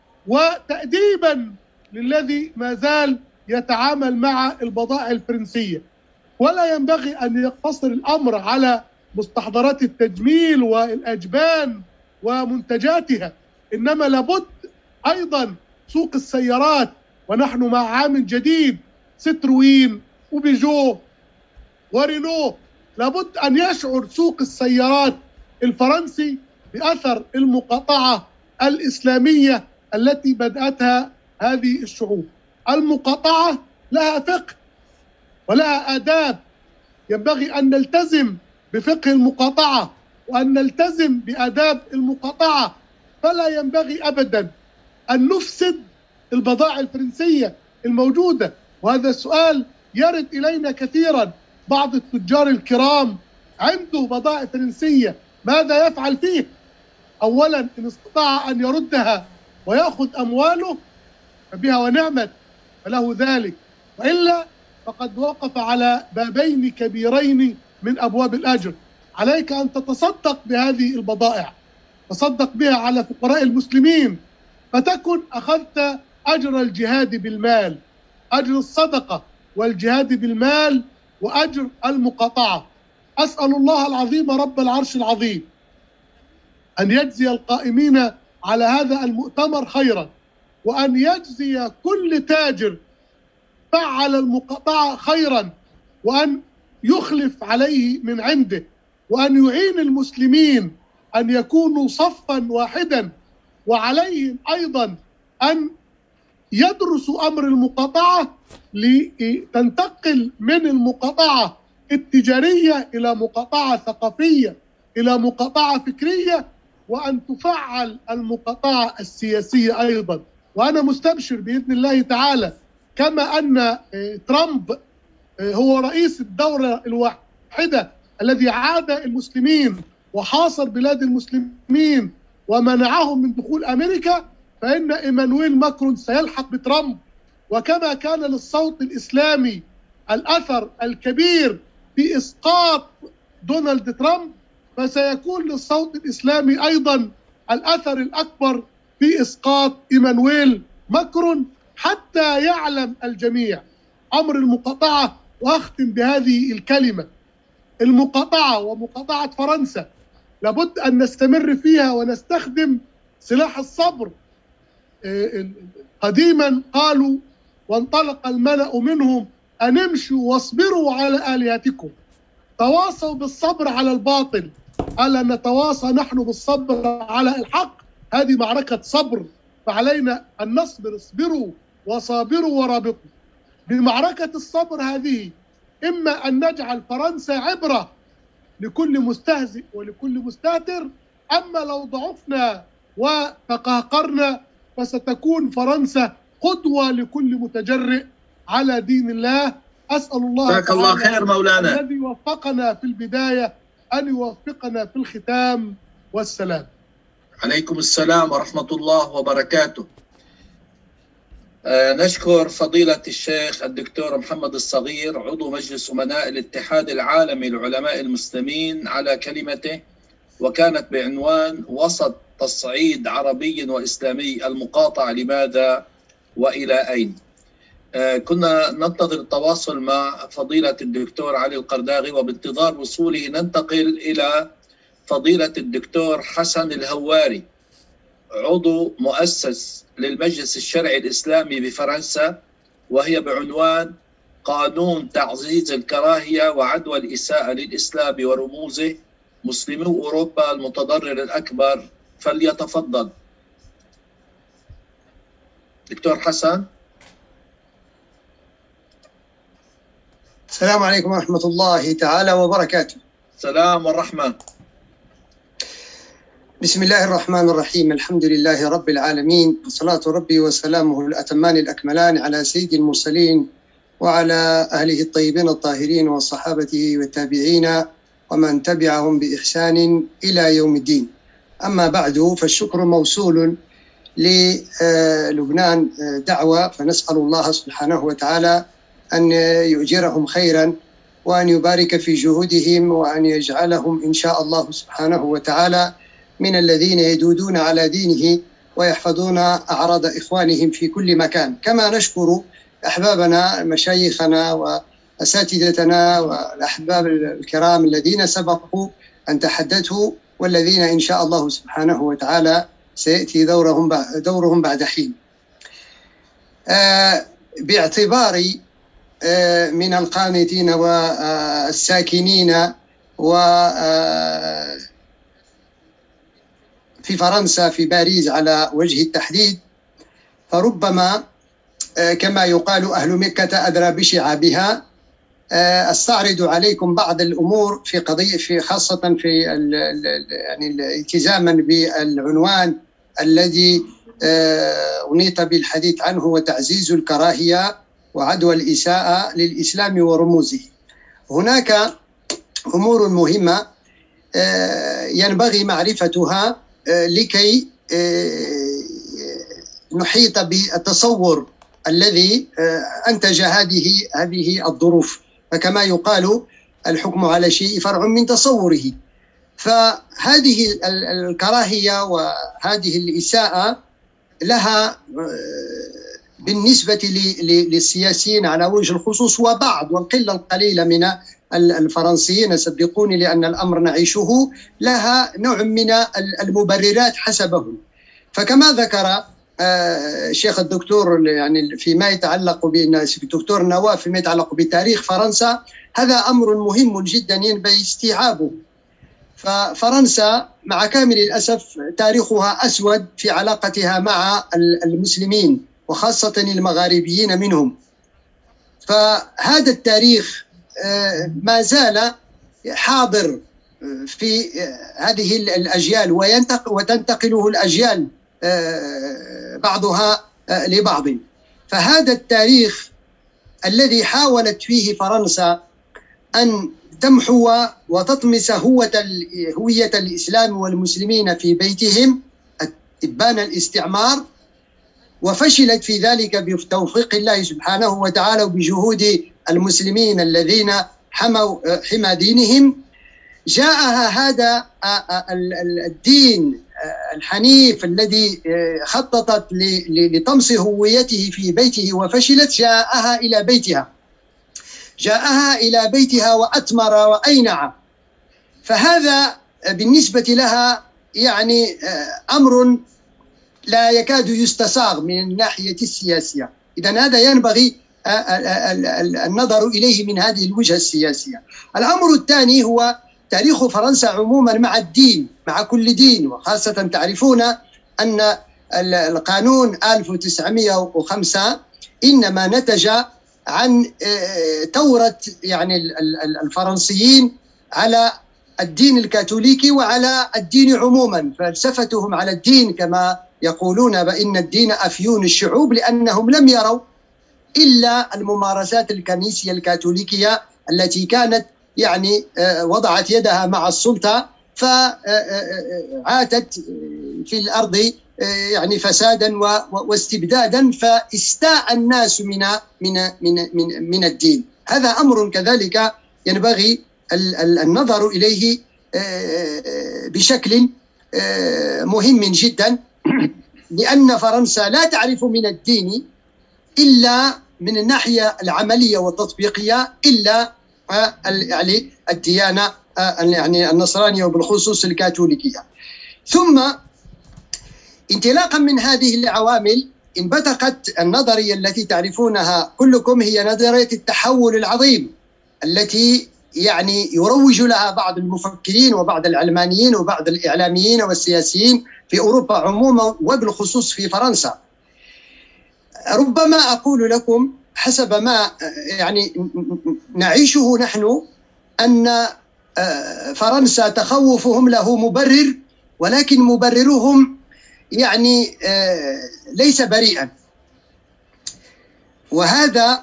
وتأديبا للذي ما زال يتعامل مع البضائع الفرنسية. ولا ينبغي أن يقتصر الأمر على مستحضرات التجميل والأجبان ومنتجاتها، إنما لابد أيضا سوق السيارات، ونحن مع عام جديد ستروين وبيجو ورينو، لابد أن يشعر سوق السيارات الفرنسي بأثر المقاطعة الإسلامية التي بدأتها هذه الشعوب. المقاطعة لها فقه ولها آداب، ينبغي أن نلتزم بفقه المقاطعة وأن نلتزم بآداب المقاطعة. فلا ينبغي أبدا أن نفسد البضائع الفرنسية الموجودة. وهذا السؤال يرد إلينا كثيرا. بعض التجار الكرام عنده بضائع فرنسية، ماذا يفعل فيه؟ أولا إن استطاع أن يردها ويأخذ أمواله فبها ونعمت، فله ذلك، وإلا فقد وقف على بابين كبيرين من أبواب الأجر. عليك أن تتصدق بهذه البضائع، تصدق بها على فقراء المسلمين، فتكن أخذت أجر الجهاد بالمال، أجر الصدقة والجهاد بالمال وأجر المقاطعة. أسأل الله العظيم رب العرش العظيم أن يجزي القائمين على هذا المؤتمر خيرا، وأن يجزي كل تاجر فعل المقاطعة خيرا، وأن يخلف عليه من عنده، وأن يعين المسلمين أن يكونوا صفا واحدا، وعليهم أيضا أن يدرسوا أمر المقاطعة لتنتقل من المقاطعة التجارية إلى مقاطعة ثقافية إلى مقاطعة فكرية، وأن تفعل المقاطعة السياسية أيضا. وأنا مستبشر بإذن الله تعالى، كما أن ترامب هو رئيس الدولة الواحدة الذي عاد المسلمين وحاصر بلاد المسلمين ومنعهم من دخول أمريكا، فإن إيمانويل ماكرون سيلحق بترامب. وكما كان للصوت الإسلامي الأثر الكبير في إسقاط دونالد ترامب، فسيكون للصوت الإسلامي أيضا الأثر الأكبر في إسقاط إيمانويل ماكرون، حتى يعلم الجميع أمر المقاطعة. وأختم بهذه الكلمة: المقاطعة ومقاطعة فرنسا لابد أن نستمر فيها ونستخدم سلاح الصبر. قديما قالوا وانطلق الملأ منهم أن امشوا واصبروا على آلهتكم، تواصوا بالصبر على الباطل، ألا نتواصى نحن بالصبر على الحق؟ هذه معركة صبر، فعلينا أن نصبر. اصبروا وصابروا ورابطوا. بمعركة الصبر هذه إما أن نجعل فرنسا عبرة لكل مستهزئ ولكل مستهتر، أما لو ضعفنا وتقهقرنا فستكون فرنسا قدوة لكل متجرئ على دين الله. أسأل الله جزاك الله خير مولانا الذي وفقنا في البداية أن يوفقنا في الختام، والسلام. عليكم السلام ورحمة الله وبركاته. آه نشكر فضيلة الشيخ الدكتور محمد الصغير عضو مجلس أمناء الاتحاد العالمي لعلماء المسلمين على كلمته، وكانت بعنوان وسط تصعيد عربي وإسلامي، المقاطعة لماذا وإلى أين؟ آه كنا ننتظر التواصل مع فضيلة الدكتور علي القرداغي، وبانتظار وصوله ننتقل إلى فضيلة الدكتور حسن الهواري عضو مؤسس للمجلس الشرعي الإسلامي بفرنسا، وهي بعنوان قانون تعزيز الكراهية وعدوى الإساءة للإسلام ورموزه، مسلمي أوروبا المتضرر الأكبر. فليتفضل دكتور حسن. السلام عليكم ورحمة الله تعالى وبركاته. السلام والرحمة. بسم الله الرحمن الرحيم، الحمد لله رب العالمين، وصلاة ربي وسلامه الأتمان الأكملان على سيد المرسلين وعلى أهله الطيبين الطاهرين وصحابته والتابعين ومن تبعهم بإحسان إلى يوم الدين. أما بعد، فالشكر موصول للبنان دعوة، فنسأل الله سبحانه وتعالى أن يؤجرهم خيرا وأن يبارك في جهودهم وأن يجعلهم إن شاء الله سبحانه وتعالى من الذين يدودون على دينه ويحفظون أعراض إخوانهم في كل مكان. كما نشكر أحبابنا مشايخنا وأساتذتنا والأحباب الكرام الذين سبقوا أن تحدثوا، والذين إن شاء الله سبحانه وتعالى سيأتي دورهم دورهم بعد حين. آه باعتباري آه من القانتين والساكنين و آه في فرنسا في باريس على وجه التحديد، فربما كما يقال أهل مكة أدرى بشعابها، أستعرض عليكم بعض الأمور في قضية في خاصة في يعني التزاما بالعنوان الذي أنيط بالحديث عنه، وتعزيز الكراهية وعدوى الإساءة للإسلام ورموزه. هناك أمور مهمة ينبغي معرفتها لكي نحيط بالتصور الذي أنتج هذه هذه الظروف. فكما يقال الحكم على شيء فرع من تصوره، فهذه الكراهية وهذه الإساءة لها بالنسبة للسياسيين على وجه الخصوص وبعض والقلة القليلة من الفرنسيين، صدقوني لأن الأمر نعيشه، لها نوع من المبررات حسبهم. فكما ذكر الشيخ الدكتور يعني فيما يتعلق بالدكتور نواف فيما يتعلق بتاريخ فرنسا، هذا أمر مهم جدا ينبغي استيعابه. ففرنسا مع كامل الأسف تاريخها أسود في علاقتها مع المسلمين وخاصة المغاربيين منهم. فهذا التاريخ ما زال حاضر في هذه الأجيال وتنتقله الأجيال بعضها لبعض. فهذا التاريخ الذي حاولت فيه فرنسا أن تمحو وتطمس هوية الإسلام والمسلمين في بيتهم إبان الاستعمار، وفشلت في ذلك بتوفيق الله سبحانه وتعالى وبجهود المسلمين الذين حموا حمى دينهم. جاءها هذا الدين الحنيف الذي خططت لطمس هويته في بيته وفشلت، جاءها إلى بيتها جاءها إلى بيتها وأتمر وأينع. فهذا بالنسبة لها يعني أمر لا يكاد يستساغ من الناحية السياسية. إذن هذا ينبغي النظر إليه من هذه الوجهة السياسية. الأمر الثاني هو تاريخ فرنسا عموما مع الدين، مع كل دين، وخاصة تعرفون أن القانون ألف وتسعمئة وخمسة إنما نتج عن ثورة يعني الفرنسيين على الدين الكاثوليكي وعلى الدين عموما. فلسفتهم على الدين كما يقولون بأن الدين أفيون الشعوب، لأنهم لم يروا إلا الممارسات الكنيسية الكاثوليكية التي كانت يعني وضعت يدها مع السلطة فعاتت في الأرض يعني فسادا واستبدادا، فاستاء الناس من من من من من الدين. هذا أمر كذلك ينبغي النظر إليه بشكل مهم جدا، لأن فرنسا لا تعرف من الدين إلا من الناحية العملية والتطبيقية إلا يعني الديانة يعني النصرانية وبالخصوص الكاثوليكية. ثم انطلاقا من هذه العوامل انبثقت النظرية التي تعرفونها كلكم، هي نظرية التحول العظيم التي يعني يروج لها بعض المفكرين وبعض العلمانيين وبعض الإعلاميين والسياسيين في أوروبا عموما وبالخصوص في فرنسا. ربما أقول لكم حسب ما يعني نعيشه نحن أن فرنسا تخوفهم له مبرر، ولكن مبررهم يعني ليس بريئا، وهذا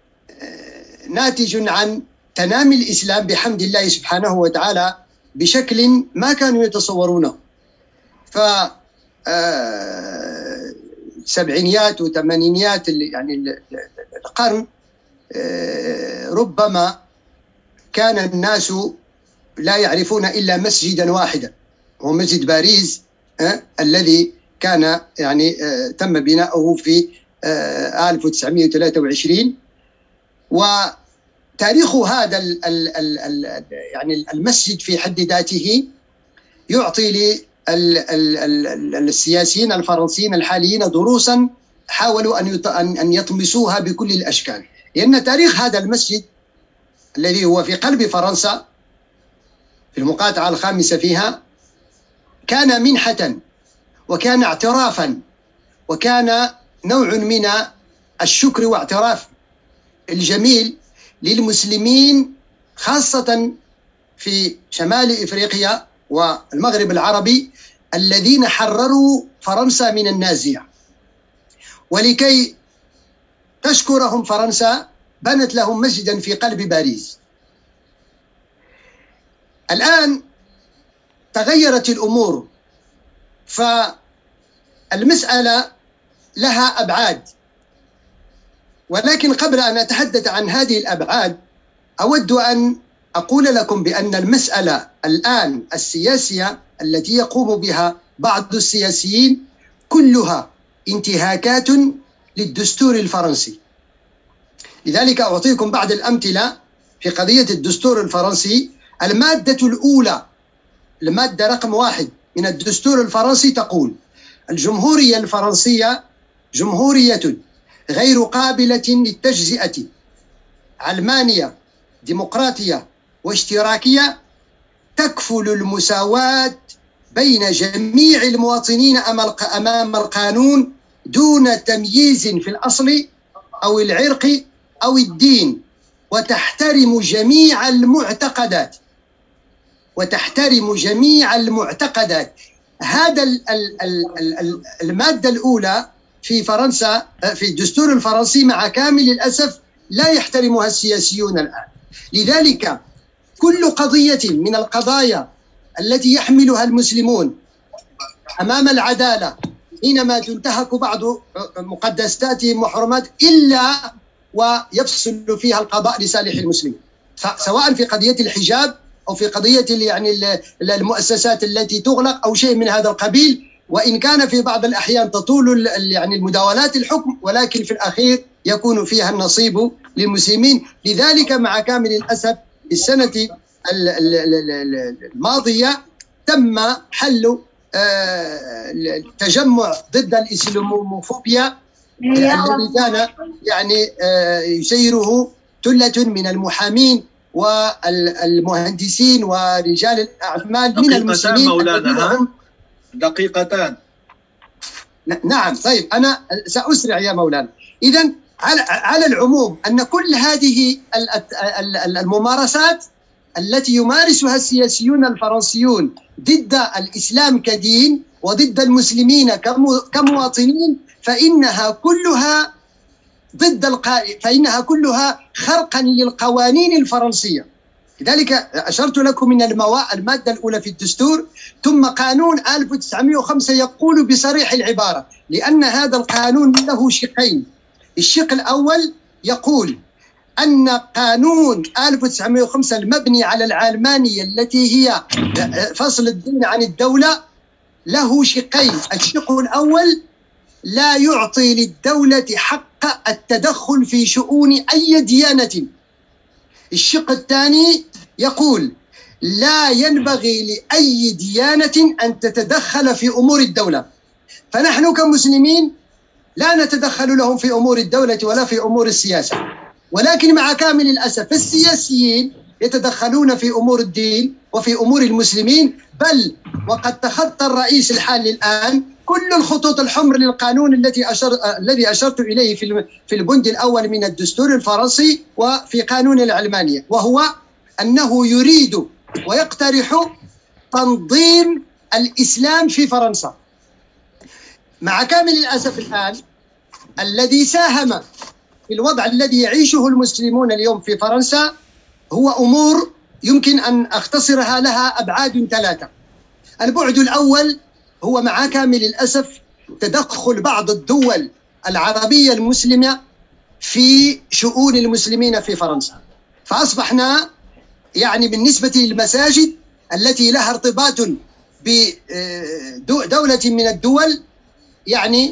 ناتج عن تنامي الإسلام بحمد الله سبحانه وتعالى بشكل ما كانوا يتصورونه. ف السبعينيات وثمانينيات يعني القرن ربما كان الناس لا يعرفون إلا مسجدا واحدا، هو مسجد باريس الذي كان يعني تم بناؤه في ألف وتسعمئة وثلاثة وعشرين. وتاريخ هذا ال ال ال يعني المسجد في حد ذاته يعطي لي السياسيين الفرنسيين الحاليين دروسا حاولوا أن أن يطمسوها بكل الأشكال، لأن تاريخ هذا المسجد الذي هو في قلب فرنسا في المقاطعة الخامسة فيها كان منحة وكان اعترافا وكان نوع من الشكر واعتراف الجميل للمسلمين خاصة في شمال إفريقيا والمغرب العربي الذين حرروا فرنسا من النازية. ولكي تشكرهم فرنسا بنت لهم مسجدا في قلب باريس. الآن تغيرت الأمور، فالمسألة لها أبعاد، ولكن قبل أن أتحدث عن هذه الأبعاد أود أن أقول لكم بأن المسألة الآن السياسية التي يقوم بها بعض السياسيين كلها انتهاكات للدستور الفرنسي. لذلك أعطيكم بعض الأمثلة في قضية الدستور الفرنسي. المادة الأولى، المادة رقم واحد من الدستور الفرنسي تقول: الجمهورية الفرنسية جمهورية غير قابلة للتجزئة، علمانية ديمقراطية واشتراكية، تكفل المساواة بين جميع المواطنين أمام القانون دون تمييز في الأصل أو العرق أو الدين، وتحترم جميع المعتقدات وتحترم جميع المعتقدات. هذا المادة الأولى في فرنسا في الدستور الفرنسي مع كامل الأسف لا يحترمها السياسيون الآن. لذلك كل قضية من القضايا التي يحملها المسلمون أمام العدالة حينما تنتهك بعض مقدساتهم وحرمات إلا ويفصل فيها القضاء لصالح المسلمين، سواء في قضية الحجاب أو في قضية يعني المؤسسات التي تغلق أو شيء من هذا القبيل، وإن كان في بعض الأحيان تطول يعني المداولات الحكم، ولكن في الأخير يكون فيها النصيب للمسلمين. لذلك مع كامل الأسف في السنة الماضية تم حل تجمع ضد الإسلاموفوبيا الذي كان يعني يسيره ثلة من المحامين والمهندسين ورجال الأعمال من المسلمين. مولانا دقيقتان. نعم طيب أنا سأسرع يا مولانا. إذن على على العموم أن كل هذه الممارسات التي يمارسها السياسيون الفرنسيون ضد الإسلام كدين وضد المسلمين كمواطنين فإنها كلها ضد الق... فإنها كلها خرقا للقوانين الفرنسية. لذلك أشرت لكم من الموا... المادة الأولى في الدستور، ثم قانون ألف وتسعمئة وخمسة يقول بصريح العبارة، لأن هذا القانون له شقين. الشق الأول يقول أن قانون ألف وتسعمئة وخمسة المبني على العلمانية التي هي فصل الدين عن الدولة له شقين. الشق الأول لا يعطي للدولة حق التدخل في شؤون أي ديانة. الشق الثاني يقول لا ينبغي لأي ديانة أن تتدخل في أمور الدولة. فنحن كمسلمين لا نتدخل لهم في أمور الدولة ولا في أمور السياسة، ولكن مع كامل الأسف السياسيين يتدخلون في أمور الدين وفي أمور المسلمين، بل وقد تخطى الرئيس الحالي الآن كل الخطوط الحمر للقانون التي أشر... الذي أشرت إليه في في البند الأول من الدستور الفرنسي وفي قانون العلمانية، وهو أنه يريد ويقترح تنظيم الإسلام في فرنسا. مع كامل الأسف الآن الذي ساهم في الوضع الذي يعيشه المسلمون اليوم في فرنسا هو أمور يمكن أن أختصرها لها أبعاد ثلاثة. البعد الأول هو مع كامل الأسف تدخل بعض الدول العربية المسلمة في شؤون المسلمين في فرنسا، فأصبحنا يعني بالنسبة للمساجد التي لها ارتباط بدولة من الدول يعني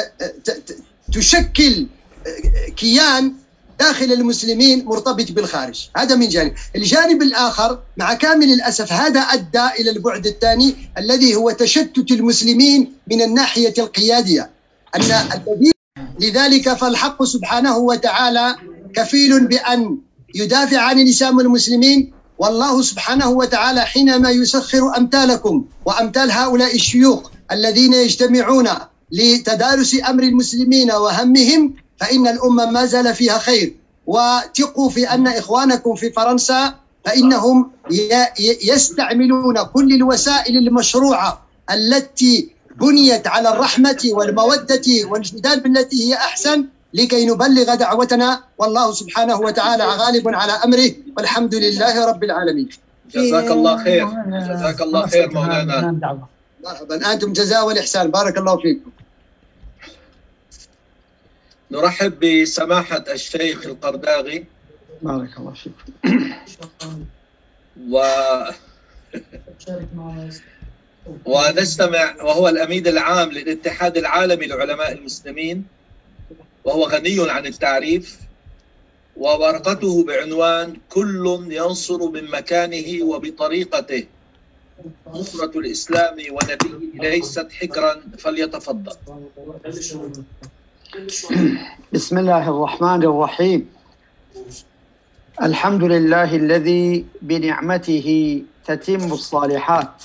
تشكل كيان داخل المسلمين مرتبط بالخارج. هذا من جانب. الجانب الآخر مع كامل الأسف هذا أدى إلى البعد الثاني الذي هو تشتت المسلمين من الناحية القيادية. أن الذي لذلك فالحق سبحانه وتعالى كفيل بأن يدافع عن الإسلام والمسلمين، والله سبحانه وتعالى حينما يسخر أمثالكم وأمثال هؤلاء الشيوخ الذين يجتمعون لتدارس أمر المسلمين وهمهم فإن الأمة ما زال فيها خير. وثقوا في أن إخوانكم في فرنسا فإنهم يستعملون كل الوسائل المشروعة التي بنيت على الرحمة والمودة والجدال بالتي هي أحسن لكي نبلغ دعوتنا، والله سبحانه وتعالى غالب على أمره، والحمد لله رب العالمين. جزاك الله خير. جزاك الله خير مولانا. مرحبا، أنتم جزاء والإحسان، بارك الله فيكم. نرحب بسماحة الشيخ القرداغي. بارك الله فيك. و ونستمع، وهو الأمين العام للاتحاد العالمي لعلماء المسلمين، وهو غني عن التعريف، وورقته بعنوان كل ينصر من مكانه وبطريقته، نصرة الإسلام ونبيه ليست حكرا، فليتفضل. بسم الله الرحمن الرحيم. الحمد لله الذي بنعمته تتم الصالحات،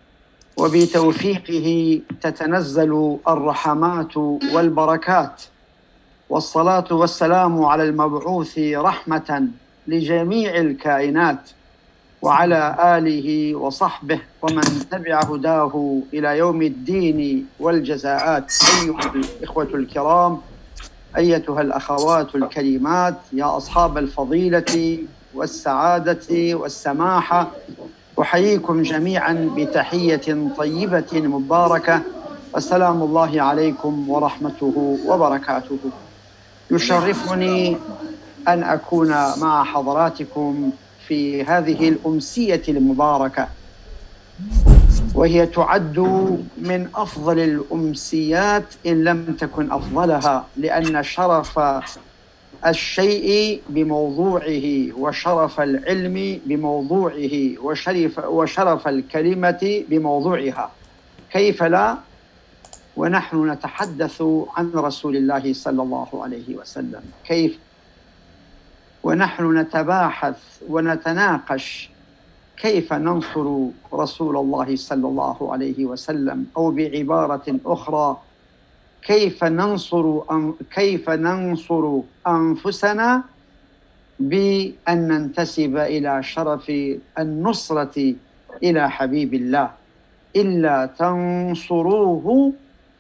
وبتوفيقه تتنزل الرحمات والبركات، والصلاة والسلام على المبعوث رحمة لجميع الكائنات وعلى آله وصحبه ومن تبع هداه إلى يوم الدين والجزاءات. أيها الإخوة الكرام، أيتها الأخوات الكريمات، يا أصحاب الفضيلة والسعادة والسماحة، أحييكم جميعا بتحية طيبة مباركة، السلام الله عليكم ورحمته وبركاته. يشرفني أن أكون مع حضراتكم في هذه الأمسية المباركة، وهي تعد من أفضل الأمسيات إن لم تكن أفضلها، لأن شرف الشيء بموضوعه وشرف العلم بموضوعه وشرف, وشرف الكلمة بموضوعها، كيف لا ونحن نتحدث عن رسول الله صلى الله عليه وسلم، كيف ونحن نتباحث ونتناقش كيف ننصر رسول الله صلى الله عليه وسلم، أو بعبارة أخرى كيف ننصر كيف ننصر أنفسنا بأن ننتسب إلى شرف النصرة إلى حبيب الله. إلا تنصروه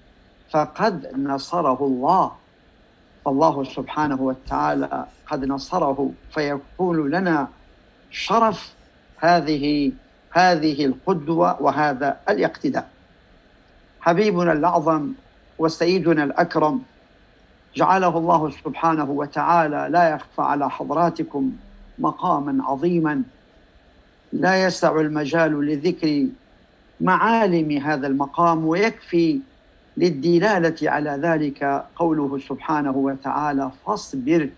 فقد نصره الله، الله سبحانه وتعالى قد نصره، فيكون لنا شرف هذه هذه القدوة وهذا الاقتداء. حبيبنا الأعظم وسيدنا الأكرم جعله الله سبحانه وتعالى لا يخفى على حضراتكم مقاما عظيما لا يسع المجال لذكر معالم هذا المقام، ويكفي للدلالة على ذلك قوله سبحانه وتعالى: فاصبر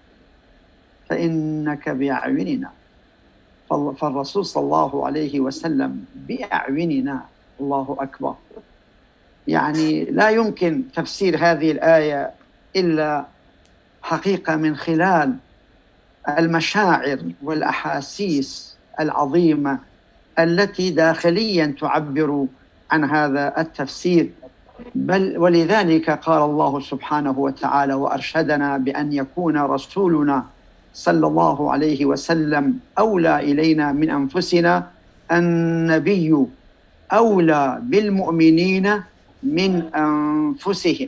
فإنك بأعيننا. فالرسول صلى الله عليه وسلم بأعيننا، الله أكبر. يعني لا يمكن تفسير هذه الآية إلا حقيقة من خلال المشاعر والأحاسيس العظيمة التي داخليا تعبر عن هذا التفسير. بل ولذلك قال الله سبحانه وتعالى وأرشدنا بأن يكون رسولنا صلى الله عليه وسلم أولى إلينا من أنفسنا، النبي أولى بالمؤمنين من أنفسهم.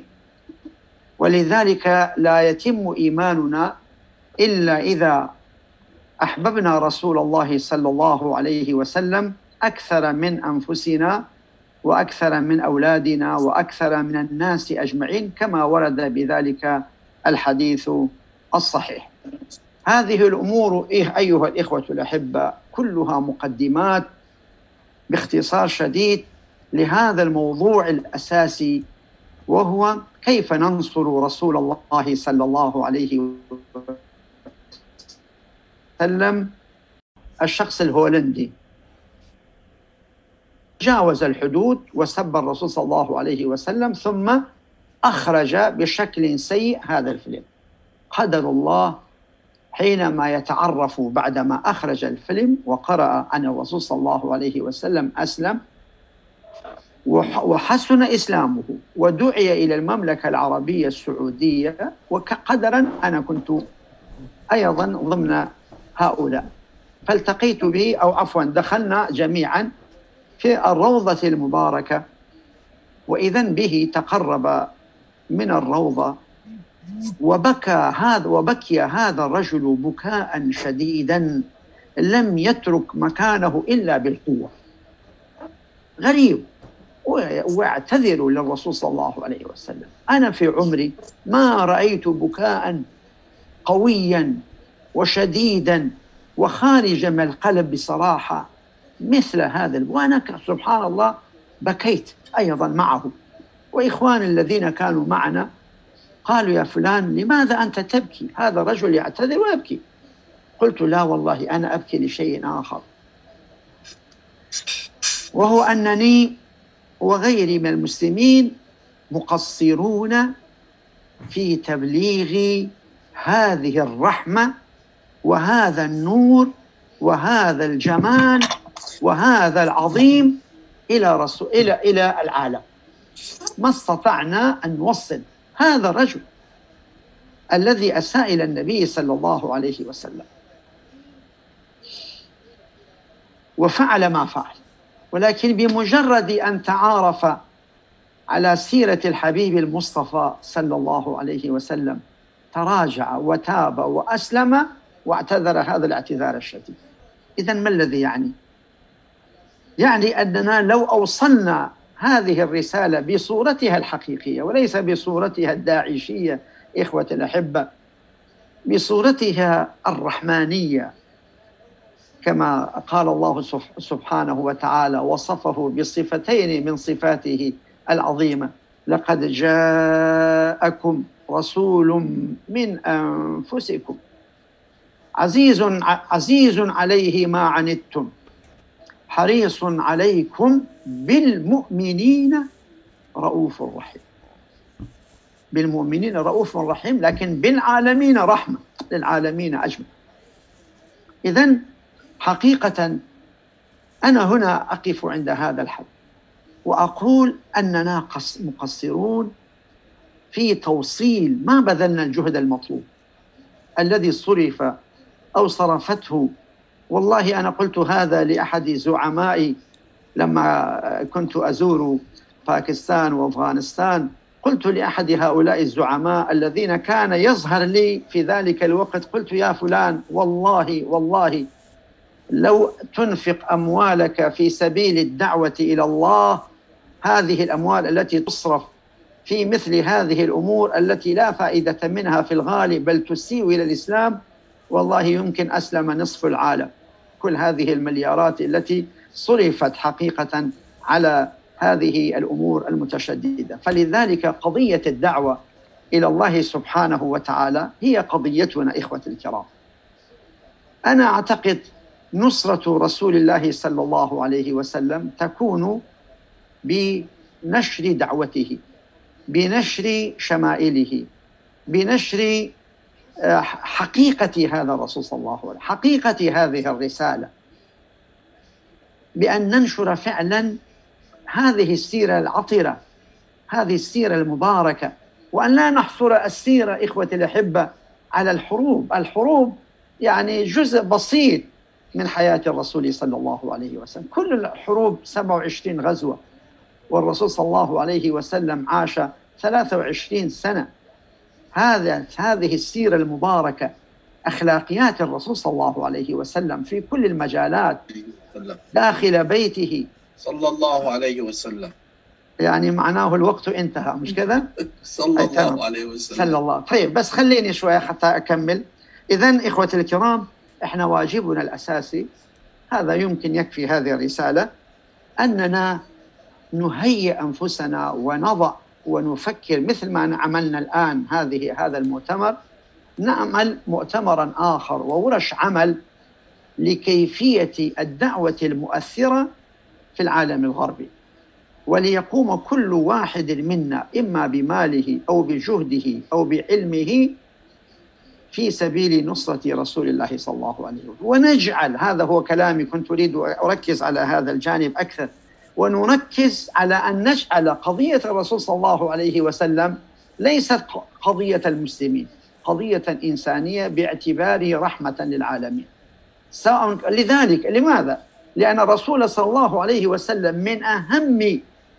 ولذلك لا يتم إيماننا إلا إذا أحببنا رسول الله صلى الله عليه وسلم أكثر من أنفسنا وأكثر من أولادنا وأكثر من الناس أجمعين، كما ورد بذلك الحديث الصحيح. هذه الأمور أيها الإخوة الأحبة كلها مقدمات باختصار شديد لهذا الموضوع الأساسي، وهو كيف ننصر رسول الله صلى الله عليه وسلم. الشخص الهولندي جاوز الحدود وسب الرسول صلى الله عليه وسلم، ثم أخرج بشكل سيء هذا الفيلم. قدر الله حينما يتعرف بعدما أخرج الفيلم وقرأ عن الرسول صلى الله عليه وسلم أسلم وحسن إسلامه ودعي إلى المملكة العربية السعودية، وقدرا أنا كنت أيضا ضمن هؤلاء، فالتقيت به أو عفوا دخلنا جميعا في الروضة المباركة، وإذا به تقرب من الروضة وبكى هذا وبكي هذا الرجل بكاء شديدا لم يترك مكانه إلا بالقوة. غريب. واعتذر للرسول صلى الله عليه وسلم: أنا في عمري ما رأيت بكاء قويا وشديدا وخارج من القلب بصراحة مثل هذا، وأنا سبحان الله بكيت أيضا معه. وإخواني الذين كانوا معنا قالوا: يا فلان لماذا أنت تبكي؟ هذا الرجل يعتذر ويبكي. قلت: لا والله أنا أبكي لشيء آخر، وهو أنني وغيري من المسلمين مقصرون في تبليغ هذه الرحمة وهذا النور وهذا الجمال وهذا العظيم إلى رسول إلى إلى العالم. ما استطعنا أن نوصل هذا الرجل الذي أساء إلى النبي صلى الله عليه وسلم وفعل ما فعل، ولكن بمجرد أن تعارف على سيرة الحبيب المصطفى صلى الله عليه وسلم تراجع وتاب وأسلم واعتذر هذا الاعتذار الشديد. إذن ما الذي يعني؟ يعني أننا لو أوصلنا هذه الرسالة بصورتها الحقيقية وليس بصورتها الداعشية إخوة الأحبة، بصورتها الرحمانية كما قال الله سبحانه وتعالى وصفه بصفتين من صفاته العظيمة: لقد جاءكم رسول من أنفسكم عزيز عزيز عليه ما عنتم حريص عليكم بالمؤمنين رؤوف رحيم. بالمؤمنين رؤوف رحيم، لكن بالعالمين رحمة للعالمين أجمع. إذن حقيقة أنا هنا أقف عند هذا الحد وأقول أننا مقصرون في توصيل، ما بذلنا الجهد المطلوب الذي صرف أو صرفته. والله أنا قلت هذا لأحد زعمائي لما كنت أزور باكستان وأفغانستان، قلت لأحد هؤلاء الزعماء الذين كان يظهر لي في ذلك الوقت، قلت: يا فلان، والله والله لو تنفق أموالك في سبيل الدعوة إلى الله، هذه الأموال التي تصرف في مثل هذه الأمور التي لا فائدة منها في الغالب بل تسيء إلى الإسلام، والله يمكن أسلم نصف العالم. كل هذه المليارات التي صرفت حقيقة على هذه الأمور المتشددة. فلذلك قضية الدعوة إلى الله سبحانه وتعالى هي قضيتنا إخوة الكرام. أنا أعتقد نصرة رسول الله صلى الله عليه وسلم تكون بنشر دعوته، بنشر شمائله، بنشر حقيقة هذا الرسول صلى الله عليه وسلم، حقيقة هذه الرسالة، بأن ننشر فعلا هذه السيرة العطرة، هذه السيرة المباركة، وأن لا نحصر السيرة إخوة الأحبة على الحروب. الحروب يعني جزء بسيط من حياة الرسول صلى الله عليه وسلم. كل الحروب سبعة وعشرين غزوة، والرسول صلى الله عليه وسلم عاش ثلاثة وعشرين سنة. هذا هذه السيرة المباركة، أخلاقيات الرسول صلى الله عليه وسلم في كل المجالات داخل بيته صلى الله عليه وسلم. يعني معناه الوقت انتهى، مش كذا؟ صلى الله عليه وسلم. صلى الله. طيب بس خليني شوية حتى أكمل. إذن إخوة الكرام، إحنا واجبنا الأساسي، هذا يمكن يكفي هذه الرسالة، أننا نهيئ أنفسنا ونضع ونفكر مثل ما عملنا الآن هذه هذا المؤتمر، نعمل مؤتمرا آخر وورش عمل لكيفية الدعوة المؤثرة في العالم الغربي، وليقوم كل واحد منا إما بماله أو بجهده أو بعلمه في سبيل نصرة رسول الله صلى الله عليه وسلم. ونجعل، هذا هو كلامي، كنت أريد أركز على هذا الجانب أكثر، ونركز على أن نجعل قضية الرسول صلى الله عليه وسلم ليست قضية المسلمين، قضية إنسانية باعتباره رحمة للعالمين. سواء لذلك، لماذا؟ لأن الرسول صلى الله عليه وسلم من أهم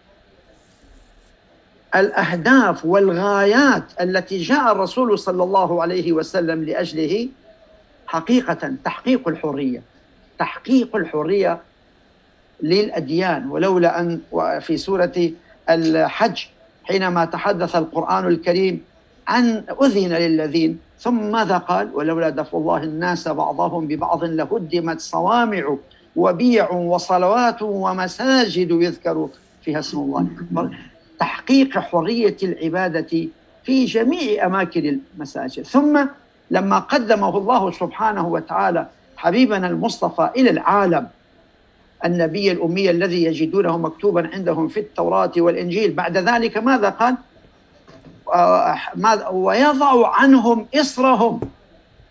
الأهداف والغايات التي جاء الرسول صلى الله عليه وسلم لأجله حقيقة تحقيق الحرية، تحقيق الحرية للأديان. ولولا أن في سورة الحج حينما تحدث القرآن الكريم عن أذن للذين، ثم ماذا قال؟ ولولا دفع الله الناس بعضهم ببعض لهدمت صوامع وبيع وصلوات ومساجد يذكر فيها اسم الله. تحقيق حرية العبادة في جميع أماكن المساجد. ثم لما قدمه الله سبحانه وتعالى حبيبنا المصطفى إلى العالم، النبي الأمي الذي يجدونه مكتوبا عندهم في التوراة والإنجيل، بعد ذلك ماذا قال؟ ويضع عنهم إصرهم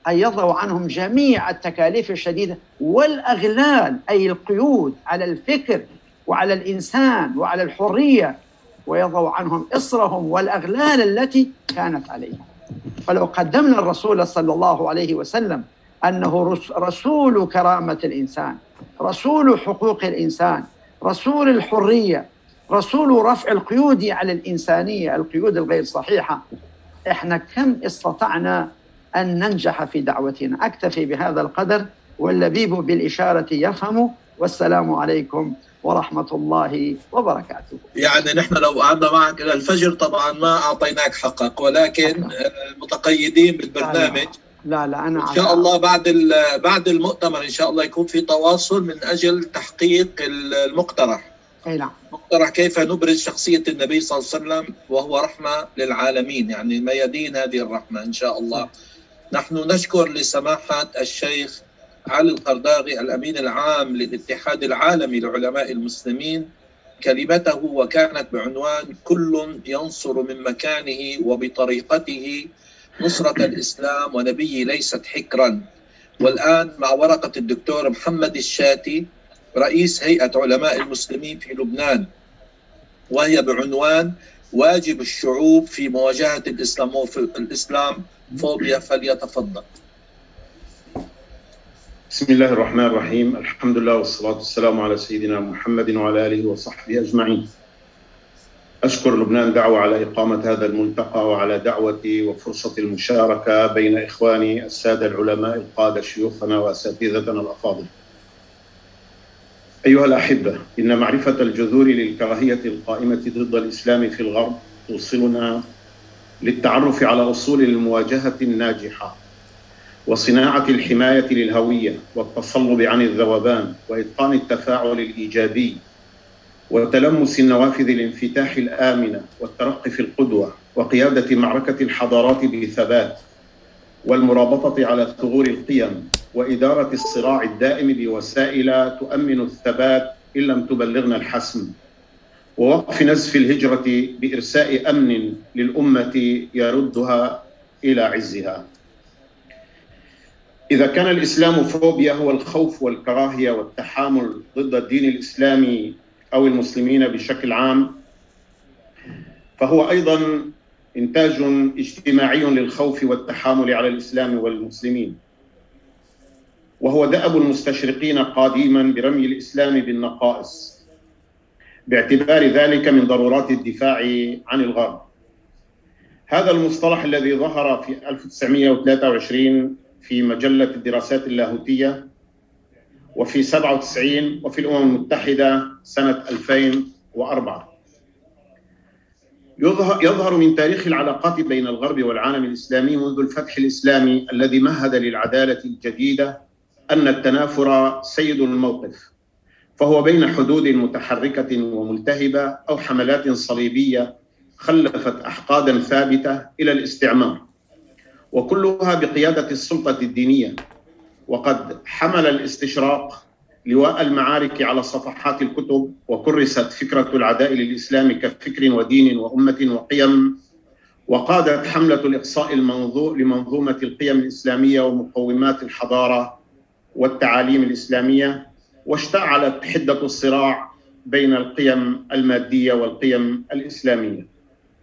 أن يضعوا عنهم جميع التكاليف الشديدة والأغلال، أي القيود على الفكر وعلى الإنسان وعلى الحرية، ويضعوا عنهم إصرهم والأغلال التي كانت عليهم. فلو قدمنا الرسول صلى الله عليه وسلم أنه رسول كرامة الإنسان، رسول حقوق الإنسان، رسول الحرية، رسول رفع القيود على الإنسانية، القيود الغير صحيحة، إحنا كم استطعنا أن ننجح في دعوتنا؟ أكتفي بهذا القدر، واللبيب بالإشارة يفهم. والسلام عليكم ورحمة الله وبركاته. يعني نحن لو قعدنا معك إلى الفجر طبعا ما أعطيناك حقك، ولكن متقيدين بالبرنامج. لا لا أنا إن شاء الله بعد بعد المؤتمر إن شاء الله يكون في تواصل من أجل تحقيق المقترح. أي نعم. مقترح كيف نبرز شخصية النبي صلى الله عليه وسلم وهو رحمة للعالمين، يعني ميادين هذه الرحمة إن شاء الله. نحن نشكر لسماحة الشيخ علي القرداغي الأمين العام للاتحاد العالمي لعلماء المسلمين كلمته، وكانت بعنوان كل ينصر من مكانه وبطريقته نصرة الإسلام ونبيه ليست حكرا. والآن مع ورقة الدكتور محمد الشاتي رئيس هيئة علماء المسلمين في لبنان، وهي بعنوان واجب الشعوب في مواجهة الإسلام فوبيا، فليتفضل. بسم الله الرحمن الرحيم، الحمد لله والصلاة والسلام على سيدنا محمد وعلى آله وصحبه أجمعين. أشكر لبنان دعوة على إقامة هذا الملتقى وعلى دعوتي وفرصة المشاركة بين إخواني السادة العلماء القادة شيوخنا وأساتذتنا الأفاضل. أيها الأحبة، إن معرفة الجذور للكراهية القائمة ضد الإسلام في الغرب توصلنا للتعرف على أصول المواجهة الناجحة وصناعة الحماية للهوية والتصلب عن الذوبان وإتقان التفاعل الإيجابي وتلمس النوافذ الانفتاح الآمنة والترقي في القدوة وقيادة معركة الحضارات بثبات والمرابطة على ثغور القيم وإدارة الصراع الدائم بوسائل تؤمن الثبات إن لم تبلغنا الحسم، ووقف نزف الهجرة بإرساء أمن للأمة يردها إلى عزها. إذا كان الإسلام فوبيا هو الخوف والكراهية والتحامل ضد الدين الإسلامي أو المسلمين بشكل عام، فهو أيضا إنتاج اجتماعي للخوف والتحامل على الإسلام والمسلمين، وهو دأب المستشرقين قديما برمي الإسلام بالنقائص باعتبار ذلك من ضرورات الدفاع عن الغرب. هذا المصطلح الذي ظهر في ألف وتسعمئة وثلاثة وعشرين في مجلة الدراسات اللاهوتية وفي سبعة وتسعين وفي الأمم المتحدة سنة ألفين وأربعة، يظهر من تاريخ العلاقات بين الغرب والعالم الإسلامي منذ الفتح الإسلامي الذي مهد للعدالة الجديدة أن التنافر سيد الموقف، فهو بين حدود متحركة وملتهبة أو حملات صليبية خلفت أحقادا ثابتة إلى الاستعمار، وكلها بقيادة السلطة الدينية. وقد حمل الاستشراق لواء المعارك على صفحات الكتب، وكرست فكرة العداء للإسلام كفكر ودين وأمة وقيم، وقادت حملة الإقصاء المنظور لمنظومة القيم الإسلامية ومقومات الحضارة والتعاليم الإسلامية، واشتعلت حدة الصراع بين القيم المادية والقيم الإسلامية.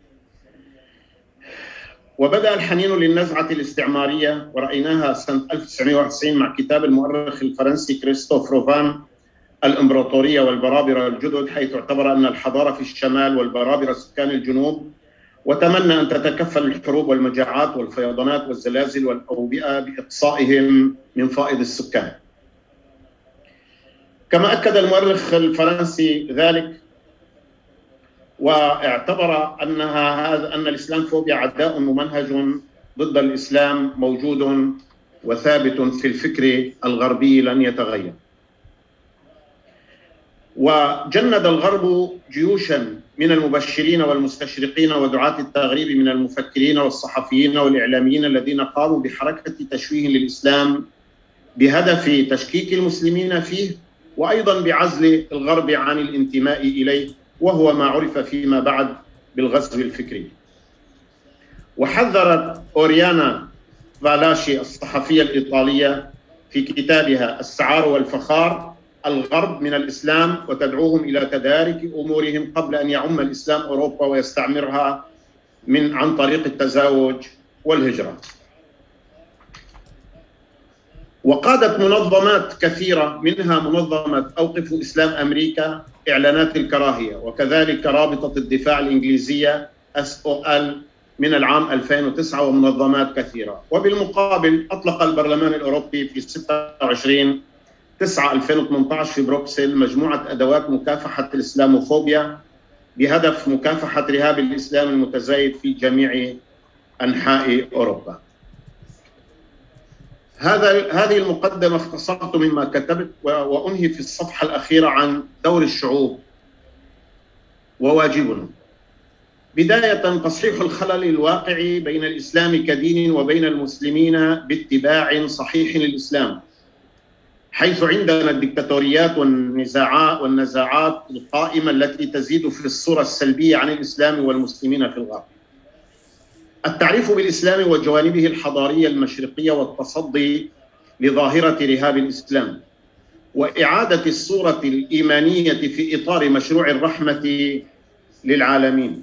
وبدأ الحنين للنزعة الاستعمارية، ورأيناها سنة ألف وتسعمئة وواحد وتسعين مع كتاب المؤرخ الفرنسي كريستوف روفان الإمبراطورية والبرابرة الجدد، حيث اعتبر أن الحضارة في الشمال والبرابرة سكان الجنوب، وتمنى أن تتكفل الحروب والمجاعات والفيضانات والزلازل والأوبئة بإقصائهم من فائض السكان. كما أكد المؤرخ الفرنسي ذلك، واعتبر أنها هذا أن الإسلام فوبيا عداء ممنهج ضد الإسلام موجود وثابت في الفكر الغربي لن يتغير. وجند الغرب جيوشا من المبشرين والمستشرقين ودعاة التغريب من المفكرين والصحفيين والإعلاميين الذين قاموا بحركة تشويه للإسلام بهدف تشكيك المسلمين فيه، وأيضا بعزل الغرب عن الانتماء إليه، وهو ما عرف فيما بعد بالغزو الفكري. وحذرت أوريانا فالاشي الصحفية الإيطالية في كتابها السعار والفخار: الغرب من الإسلام وتدعوهم إلى تدارك أمورهم قبل أن يعم الإسلام أوروبا ويستعمرها من عن طريق التزاوج والهجرة. وقادت منظمات كثيرة منها منظمة أوقف إسلام أمريكا إعلانات الكراهية، وكذلك رابطة الدفاع الإنجليزية إس أو إل من العام ألفين وتسعة ومنظمات كثيرة. وبالمقابل أطلق البرلمان الأوروبي في ستة وعشرين تسعة ألفين وثمانية عشر في بروكسل مجموعة أدوات مكافحة الإسلاموفوبيا بهدف مكافحة رهاب الإسلام المتزايد في جميع أنحاء أوروبا. هذا هذه المقدمة اختصرت مما كتبت، وأنهي في الصفحة الأخيرة عن دور الشعوب وواجبنا. بداية، تصحيح الخلل الواقعي بين الإسلام كدين وبين المسلمين باتباع صحيح للإسلام، حيث عندنا الدكتاتوريات والنزاعات والنزاعات القائمة التي تزيد في الصورة السلبية عن الإسلام والمسلمين في الغرب. التعريف بالإسلام وجوانبه الحضارية المشرقية والتصدي لظاهرة رهاب الإسلام، وإعادة الصورة الإيمانية في إطار مشروع الرحمة للعالمين.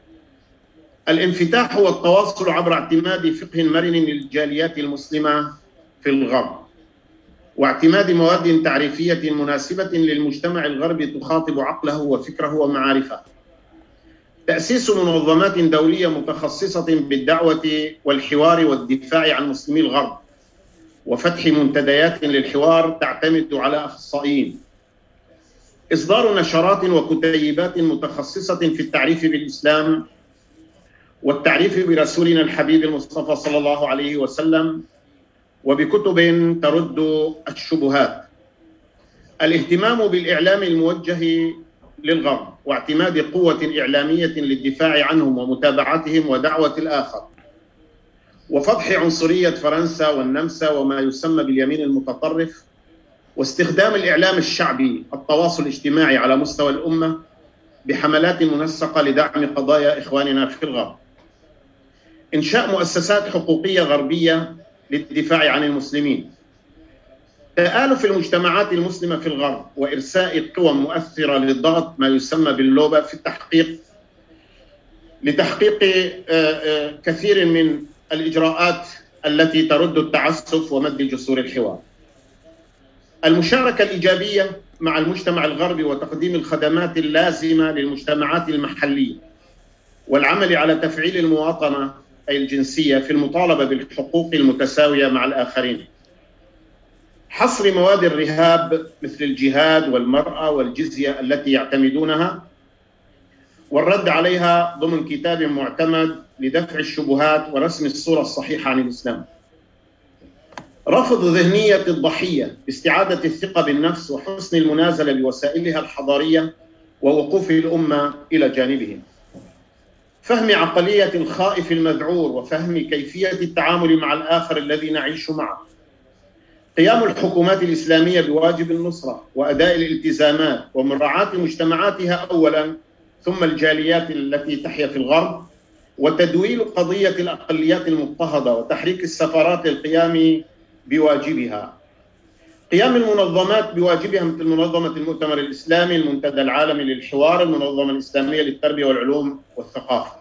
الانفتاح والتواصل عبر اعتماد فقه مرن للجاليات المسلمة في الغرب، واعتماد مواد تعريفية مناسبة للمجتمع الغربي تخاطب عقله وفكره ومعارفه. تأسيس منظمات دولية متخصصة بالدعوة والحوار والدفاع عن مسلمي الغرب، وفتح منتديات للحوار تعتمد على أخصائيين. إصدار نشرات وكتيبات متخصصة في التعريف بالإسلام والتعريف برسولنا الحبيب المصطفى صلى الله عليه وسلم، وبكتب ترد الشبهات. الاهتمام بالإعلام الموجه للغرب، واعتماد قوة إعلامية للدفاع عنهم ومتابعتهم ودعوة الآخر، وفضح عنصرية فرنسا والنمسا وما يسمى باليمين المتطرف، واستخدام الإعلام الشعبي التواصل الاجتماعي على مستوى الأمة بحملات منسقة لدعم قضايا إخواننا في الغرب. إنشاء مؤسسات حقوقية غربية للدفاع عن المسلمين. تآلف المجتمعات المسلمة في الغرب وإرساء قوى مؤثرة للضغط ما يسمى باللوبة في التحقيق لتحقيق كثير من الإجراءات التي ترد التعسف ومد جسور الحوار. المشاركة الإيجابية مع المجتمع الغربي وتقديم الخدمات اللازمة للمجتمعات المحلية، والعمل على تفعيل المواطنة أي الجنسية في المطالبة بالحقوق المتساوية مع الآخرين. حصر مواد الرهاب مثل الجهاد والمرأة والجزية التي يعتمدونها، والرد عليها ضمن كتاب معتمد لدفع الشبهات ورسم الصورة الصحيحة عن الإسلام. رفض ذهنية الضحية باستعادة الثقة بالنفس وحسن المنازلة بوسائلها الحضارية ووقوف الأمة إلى جانبهم. فهم عقلية الخائف المذعور وفهم كيفية التعامل مع الآخر الذي نعيش معه. قيام الحكومات الإسلامية بواجب النصرة وأداء الالتزامات ومراعاة مجتمعاتها أولاً ثم الجاليات التي تحيا في الغرب، وتدويل قضية الأقليات المضطهدة وتحريك السفارات للقيام بواجبها. قيام المنظمات بواجبها مثل منظمة المؤتمر الإسلامي، المنتدى العالمي للحوار، المنظمة الإسلامية للتربية والعلوم والثقافة.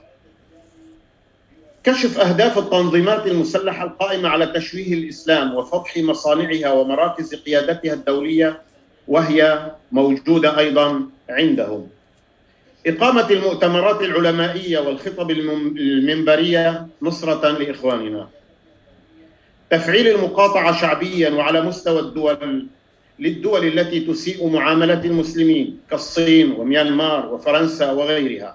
كشف أهداف التنظيمات المسلحة القائمة على تشويه الإسلام وفضح مصانعها ومراكز قيادتها الدولية وهي موجودة أيضا عندهم. إقامة المؤتمرات العلمائية والخطب المنبرية نصرة لإخواننا. تفعيل المقاطعة شعبيا وعلى مستوى الدول للدول التي تسيء معاملة المسلمين كالصين وميانمار وفرنسا وغيرها.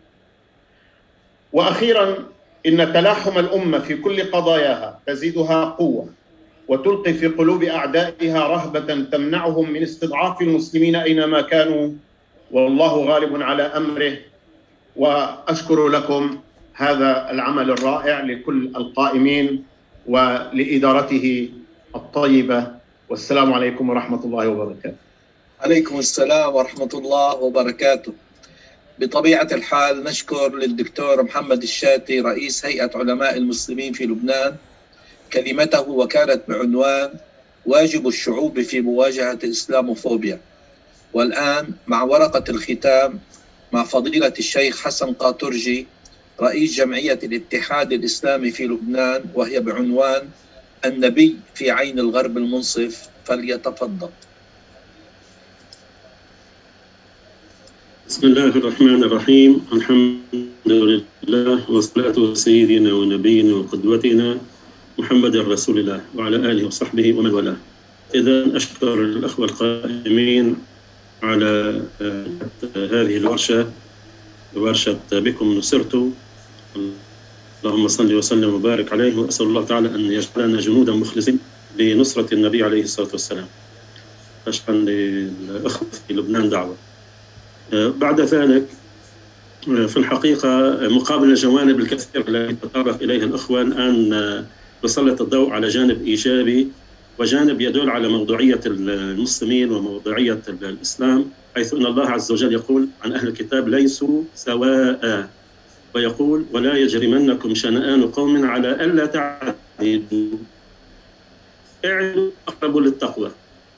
وأخيرا، إن تلاحم الأمة في كل قضاياها تزيدها قوة وتلقي في قلوب أعدائها رهبة تمنعهم من استضعاف المسلمين أينما كانوا، والله غالب على أمره. وأشكر لكم هذا العمل الرائع لكل القائمين ولإدارته الطيبة، والسلام عليكم ورحمة الله وبركاته. عليكم السلام ورحمة الله وبركاته. بطبيعة الحال نشكر للدكتور محمد الشاتي رئيس هيئة علماء المسلمين في لبنان كلمته وكانت بعنوان واجب الشعوب في مواجهة الإسلاموفوبيا. والآن مع ورقة الختام مع فضيلة الشيخ حسن قاطرجي رئيس جمعية الاتحاد الإسلامي في لبنان، وهي بعنوان النبي في عين الغرب المنصف، فليتفضل. بسم الله الرحمن الرحيم. الحمد لله والصلاة سيدنا ونبينا وقدوتنا محمد رسول الله وعلى آله وصحبه ومن والاه. إذا أشكر الأخوة القائمين على هذه الورشة، ورشة بكم نصرت، اللهم صل وسلم وبارك عليه، وأسأل الله تعالى أن يجعلنا جنودا مخلصين لنصرة النبي عليه الصلاة والسلام. أشكر للأخوة في لبنان دعوة. بعد ذلك في الحقيقة مقابل الجوانب الكثيرة التي تطرق إليها الأخوة، الآن نسلط الضوء على جانب إيجابي وجانب يدل على موضوعية المسلمين وموضوعية الإسلام، حيث أن الله عز وجل يقول عن أهل الكتاب ليسوا سواء، ويقول ولا يجرمنكم شنآن قوم على ألا تعدلوا اعدلوا أقرب للتقوى.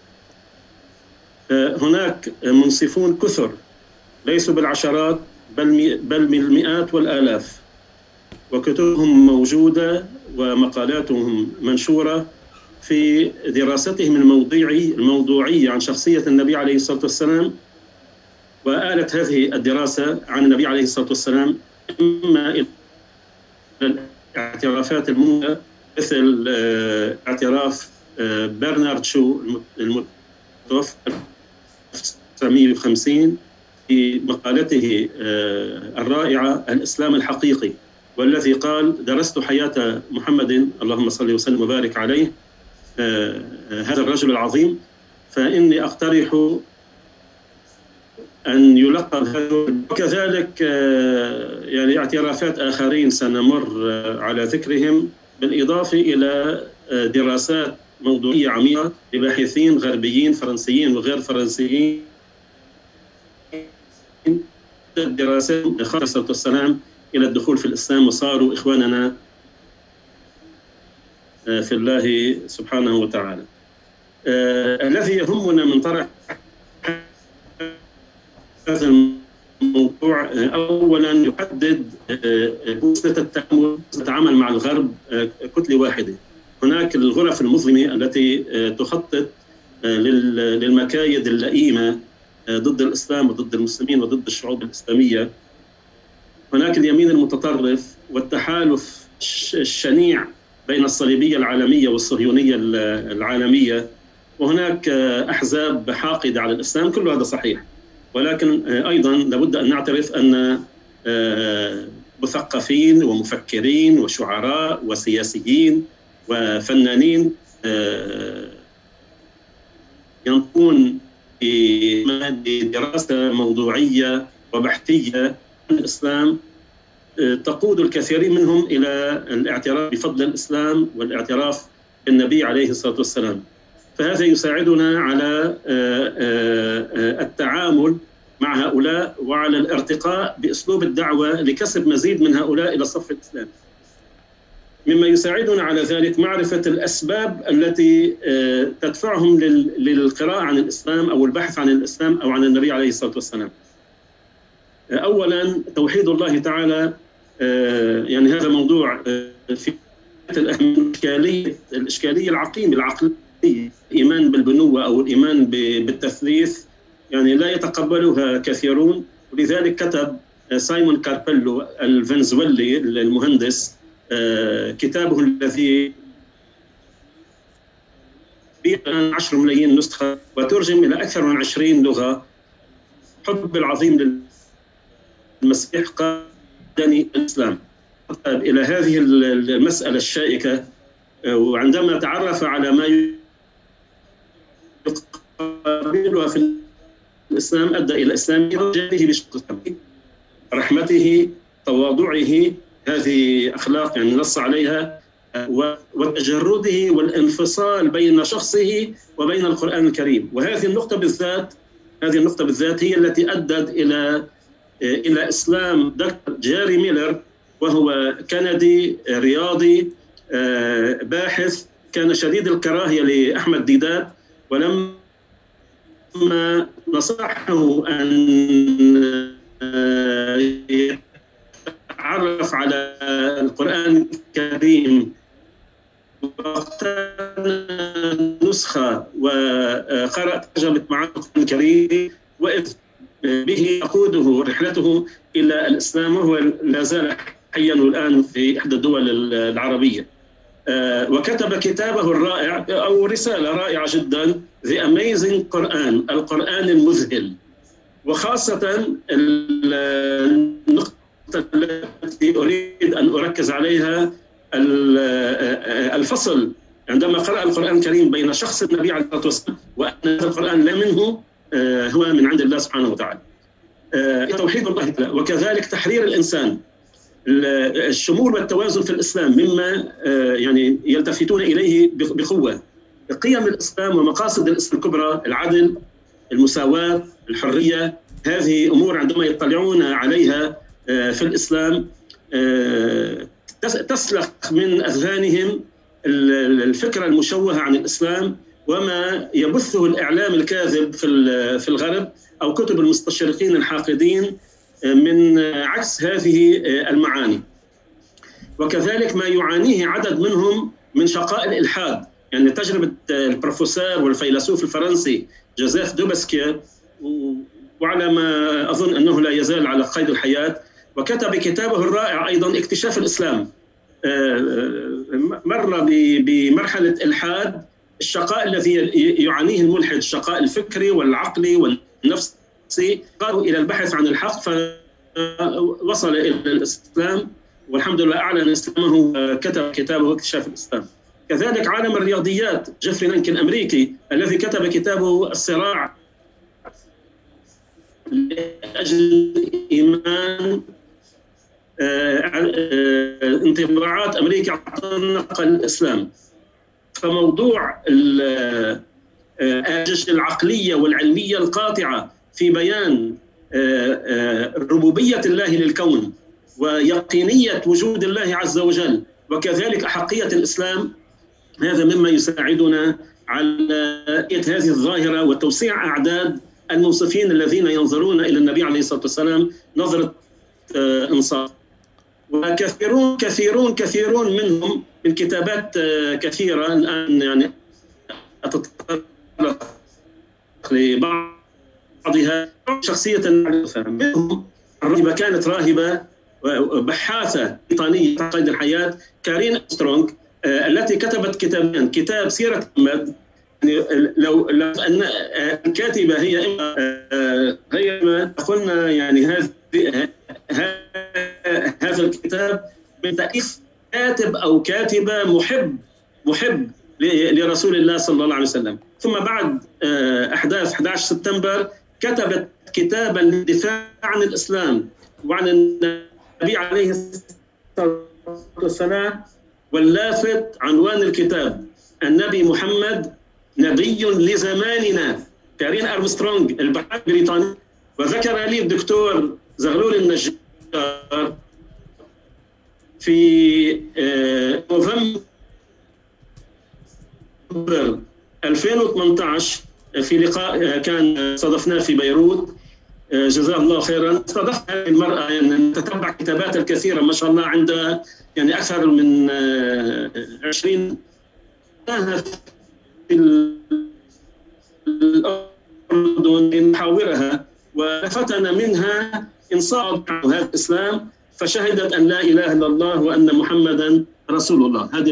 هناك منصفون كثر ليسوا بالعشرات بل بل بالمئات والآلاف، وكتبهم موجودة ومقالاتهم منشورة في دراستهم الموضوعي الموضوعية عن شخصية النبي عليه الصلاة والسلام. وآلت هذه الدراسة عن النبي عليه الصلاة والسلام إما إلى الاعترافات المهمة مثل اعتراف برنارد شو المتوفى ألف وتسعمئة وخمسين في مقالته الرائعة الإسلام الحقيقي، والذي قال درست حياة محمد اللهم صل وسلم وبارك عليه هذا الرجل العظيم، فإني أقترح أن يلقب هذا. وكذلك يعني اعترافات آخرين سنمر على ذكرهم، بالإضافة إلى دراسات موضوعية عميقة لباحثين غربيين فرنسيين وغير فرنسيين، الدراسات خاصة السلام إلى الدخول في الإسلام وصاروا إخواننا في الله سبحانه وتعالى. آه، الذي يهمنا من طرح هذا الموضوع آه، أولا يحدد بوصلة آه، التعامل التعامل مع الغرب آه، كتلة واحدة. هناك الغرف المظلمة التي آه، تخطط آه، للمكايد اللئيمة آه، ضد الإسلام وضد المسلمين وضد الشعوب الإسلامية. هناك اليمين المتطرف والتحالف الشنيع بين الصليبية العالمية والصهيونية العالمية، وهناك أحزاب حاقدة على الإسلام. كل هذا صحيح، ولكن أيضا لابد أن نعترف أن مثقفين ومفكرين وشعراء وسياسيين وفنانين ينطون بدراسة موضوعية وبحثية عن الإسلام تقود الكثيرين منهم إلى الاعتراف بفضل الإسلام والاعتراف بالنبي عليه الصلاة والسلام. فهذا يساعدنا على التعامل مع هؤلاء وعلى الارتقاء بأسلوب الدعوة لكسب مزيد من هؤلاء إلى صف الإسلام. مما يساعدنا على ذلك معرفة الأسباب التي تدفعهم للقراءة عن الإسلام أو البحث عن الإسلام أو عن النبي عليه الصلاة والسلام. أولاً توحيد الله تعالى، يعني هذا موضوع في الإشكالية الإشكالية العقيمة العقلية، الإيمان بالبنوة أو الإيمان بالتثليث يعني لا يتقبلها كثيرون، ولذلك كتب سايمون كاربيلو الفنزويلي المهندس كتابه الذي بيع عشرة ملايين نسخة وترجم إلى أكثر من عشرين لغة. حب العظيم للمسيح قادني الإسلام إلى هذه المسألة الشائكة، وعندما تعرف على ما يقابلها في الإسلام أدى إلى إسلامه بشكل رحمته تواضعه، هذه أخلاق يعني نص عليها، وتجرده والانفصال بين شخصه وبين القرآن الكريم. وهذه النقطة بالذات هذه النقطة بالذات هي التي أدت إلى إلى إسلام دكتور جيري ميلر، وهو كندي رياضي باحث كان شديد الكراهية لأحمد ديدات، ولما نصحه أن يتعرف على القرآن الكريم واختار نسخة وقرأ ترجمة معاني القرآن الكريم، وإذ به يقوده رحلته إلى الإسلام، وهو لا زال حيا الآن في إحدى الدول العربية. وكتب كتابه الرائع أو رسالة رائعة جدا The Amazing Quran، القرآن المذهل. وخاصة النقطة التي أريد أن أركز عليها الفصل عندما قرأ القرآن الكريم بين شخص النبي عليه الصلاة والسلام وأن هذا القرآن لا منه هو من عند الله سبحانه وتعالى. توحيد الله تعالى، وكذلك تحرير الإنسان، الشمول والتوازن في الإسلام مما يعني يلتفتون إليه بقوة. قيم الإسلام ومقاصد الإسلام الكبرى، العدل، المساواة، الحرية، هذه أمور عندما يطلعون عليها في الإسلام تسلخ من أذهانهم الفكرة المشوهة عن الإسلام وما يبثه الإعلام الكاذب في الغرب أو كتب المستشرقين الحاقدين من عكس هذه المعاني. وكذلك ما يعانيه عدد منهم من شقاء الإلحاد، يعني تجربة البروفيسور والفيلسوف الفرنسي جوزيف دوبسكي، وعلى ما أظن أنه لا يزال على قيد الحياة، وكتب كتابه الرائع أيضا اكتشاف الإسلام. مر بمرحلة إلحاد، الشقاء الذي يعانيه الملحد، الشقاء الفكري والعقلي والنفسي، قالوا إلى البحث عن الحق فوصل إلى الإسلام، والحمد لله أعلن إسلامه، كتب كتابه اكتشاف الإسلام. كذلك عالم الرياضيات جيفري لانكن الأمريكي الذي كتب كتابه الصراع لأجل إيمان انطباعات أمريكا على نقل الإسلام. فموضوع العقلية والعلمية القاطعة في بيان ربوبية الله للكون ويقينية وجود الله عز وجل وكذلك أحقية الإسلام، هذا مما يساعدنا على هذه الظاهرة وتوسيع أعداد المنصفين الذين ينظرون إلى النبي عليه الصلاة والسلام نظرة إنصاف. وكثيرون كثيرون كثيرون منهم من كتابات كثيرة الآن يعني أتطرق لبعضها. شخصية منهم الراهبة كانت راهبة بحاثة بريطانية على قيد الحياة، كارين سترونغ، التي كتبت كتابين، كتاب سيرة محمد، يعني لو لو أن الكاتبة هي غير ما قلنا، يعني هذا هذا الكتاب من تأليف كاتب أو كاتبة محب محب لرسول الله صلى الله عليه وسلم. ثم بعد أحداث أحد عشر سبتمبر كتبت كتابا للدفاع عن الإسلام وعن النبي عليه الصلاة والسلام، واللافت عنوان الكتاب النبي محمد نبي لزماننا. كارين أرمسترونغ الباحث البريطاني، وذكر لي الدكتور زغلول النجار في نوفمبر ألفين وثمانية عشر في لقاء كان صادفناه في بيروت، جزاه الله خيرا. استضفت هذه المرأة، يعني نتتبع كتاباتها الكثيرة ما شاء الله، عندها يعني أكثر من عشرين في الأردن نحاورها، ولفتنا منها إنصاف هذا الإسلام، فشهدت أن لا إله إلا الله وأن محمدا رسول الله. هذه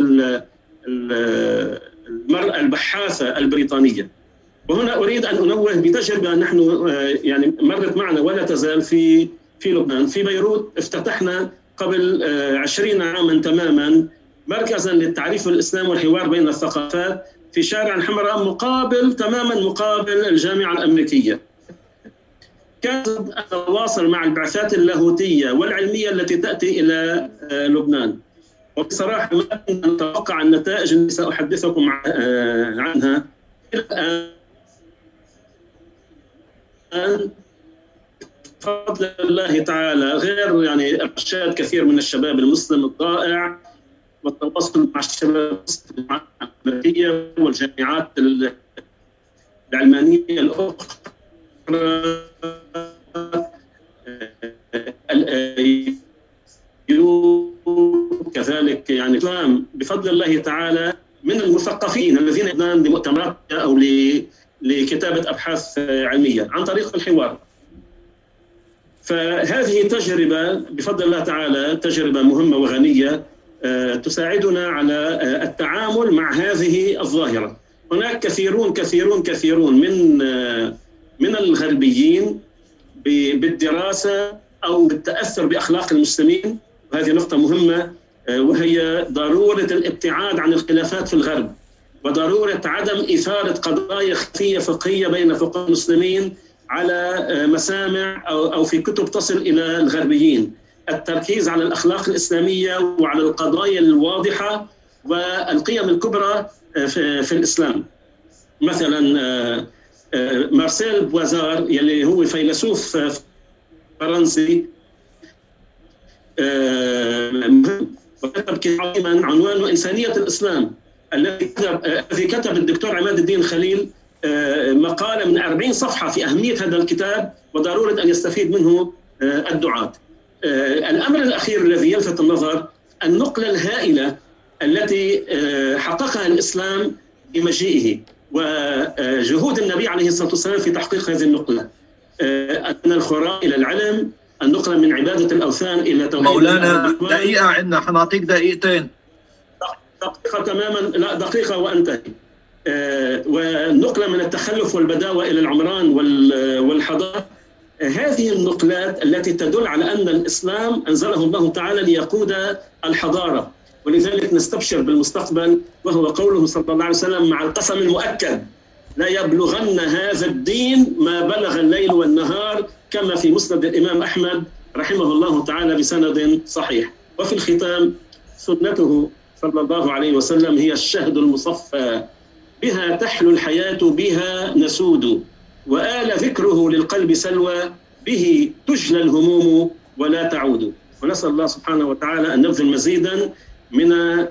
المرأة البحاثة البريطانية. وهنا أريد أن أنوه بتجربة نحن يعني مرت معنا ولا تزال في في لبنان. في بيروت افتتحنا قبل عشرين عاما تماما مركزا للتعريف والإسلام والحوار بين الثقافات في شارع الحمراء، مقابل تماما مقابل الجامعة الأمريكية. كانت أتواصل مع البعثات اللاهوتية والعلمية التي تأتي إلى لبنان، وبصراحة ما كنت أتوقع النتائج التي سأحدثكم عنها. الآن بفضل الله تعالى غير يعني إرشاد كثير من الشباب المسلم الضائع والتواصل مع الشباب الأمريكية والجامعات العلمانية الأخرى كذلك. يعني الإسلام بفضل الله تعالى من المثقفين الذين يدعون لمؤتمرات أو لكتابة أبحاث علمية عن طريق الحوار. فهذه تجربة بفضل الله تعالى تجربة مهمة وغنية تساعدنا على التعامل مع هذه الظاهرة. هناك كثيرون كثيرون كثيرون من من الغربيين بالدراسة أو بالتأثر بأخلاق المسلمين، وهذه نقطة مهمة، وهي ضرورة الابتعاد عن الخلافات في الغرب وضرورة عدم إثارة قضايا خفية فقهية بين فقهاء المسلمين على مسامع أو أو في كتب تصل إلى الغربيين. التركيز على الأخلاق الإسلامية وعلى القضايا الواضحة والقيم الكبرى في, في الإسلام. مثلا مارسيل بوازار يلي هو فيلسوف فرنسي وكتب كتابا عنوانه إنسانية الإسلام، الذي كتب الدكتور عماد الدين خليل مقالة من أربعين صفحة في أهمية هذا الكتاب وضرورة أن يستفيد منه الدعاة. الأمر الأخير الذي يلفت النظر النقلة الهائلة التي حققها الإسلام بمجيئه وجهود النبي عليه الصلاة والسلام في تحقيق هذه النقلة. أن الخراء إلى العلم، النقلة من عبادة الأوثان إلى توحيد. مولانا دقيقة عندنا، حنعطيك دقيقتين. دقيقة تماما، لا دقيقة وأنتهي. والنقلة من التخلف والبداوة إلى العمران والحضارة. هذه النقلات التي تدل على أن الإسلام أنزله الله تعالى ليقود الحضارة، ولذلك نستبشر بالمستقبل، وهو قوله صلى الله عليه وسلم مع القسم المؤكد: لا يبلغن هذا الدين ما بلغ الليل والنهار، كما في مسند الإمام أحمد رحمه الله تعالى بسند صحيح. وفي الختام سنته صلى الله عليه وسلم هي الشهد المصفى، بها تحلو الحياة بها نسود، وآل ذكره للقلب سلوى، به تجلى الهموم ولا تعود. ونسأل الله سبحانه وتعالى أن نبذل مزيدا من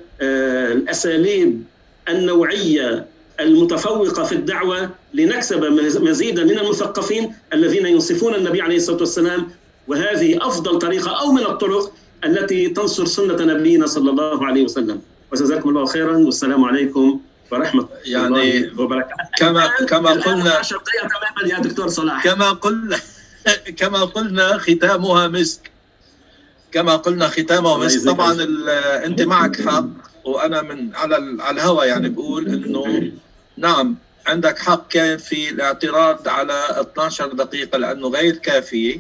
الأساليب النوعية المتفوقة في الدعوة لنكسب مزيدا من المثقفين الذين ينصفون النبي عليه الصلاة والسلام، وهذه أفضل طريقة أو من الطرق التي تنصر سنة نبينا صلى الله عليه وسلم. وجزاكم الله خيرا، والسلام عليكم ورحمة يعني الله وبركاته. كما كما قلنا يا دكتور صلاح، كما قلنا كما قلنا ختامها مسك، كما قلنا ختامها مسك. طبعا انت معك حق، وانا من على على الهوى يعني بقول انه نعم عندك حق كان في الاعتراض على اثنعش دقيقة لانه غير كافية،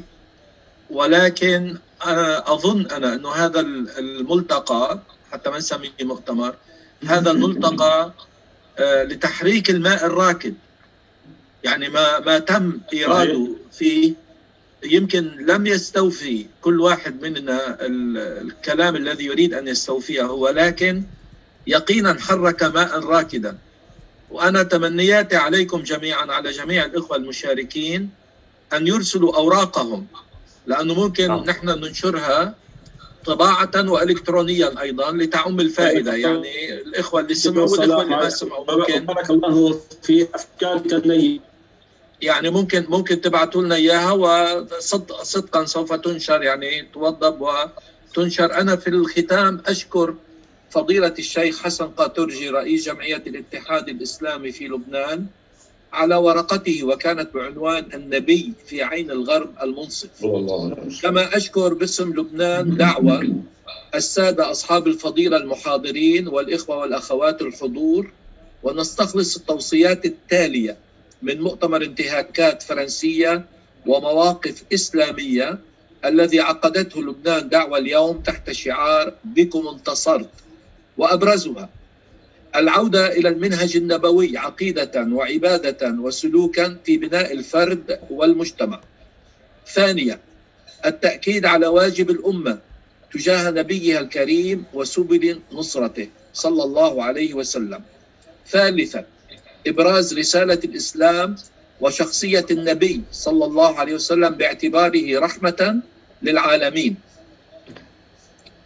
ولكن انا اظن انا انه هذا الملتقى حتى ما نسميه مؤتمر، هذا الملتقى لتحريك الماء الراكد، يعني ما ما تم ايراده فيه يمكن لم يستوفي كل واحد مننا الكلام الذي يريد ان يستوفيه، ولكن يقينا حرك ماء راكدا. وانا تمنياتي عليكم جميعا، على جميع الاخوه المشاركين، ان يرسلوا اوراقهم، لانه ممكن آه. نحن ننشرها طباعة والكترونيا ايضا لتعم الفائده. يعني الاخوه اللي سمعوا والاخوه اللي ما سمعوا ممكن بارك الله في افكارك النية، يعني ممكن ممكن تبعتوا لنا اياها، وصدق صدقا سوف تنشر، يعني توضب وتنشر. انا في الختام اشكر فضيلة الشيخ حسن قاترجي رئيس جمعية الاتحاد الإسلامي في لبنان على ورقته، وكانت بعنوان النبي في عين الغرب المنصف. كما أشكر باسم لبنان دعوة السادة أصحاب الفضيلة المحاضرين والإخوة والأخوات الحضور، ونستخلص التوصيات التالية من مؤتمر انتهاكات فرنسية ومواقف إسلامية الذي عقدته لبنان دعوة اليوم تحت شعار بكم انتصرت، وأبرزها: العودة إلى المنهج النبوي عقيدة وعبادة وسلوكا في بناء الفرد والمجتمع. ثانيا، التأكيد على واجب الأمة تجاه نبيها الكريم وسبل نصرته صلى الله عليه وسلم. ثالثا، إبراز رسالة الإسلام وشخصية النبي صلى الله عليه وسلم باعتباره رحمة للعالمين.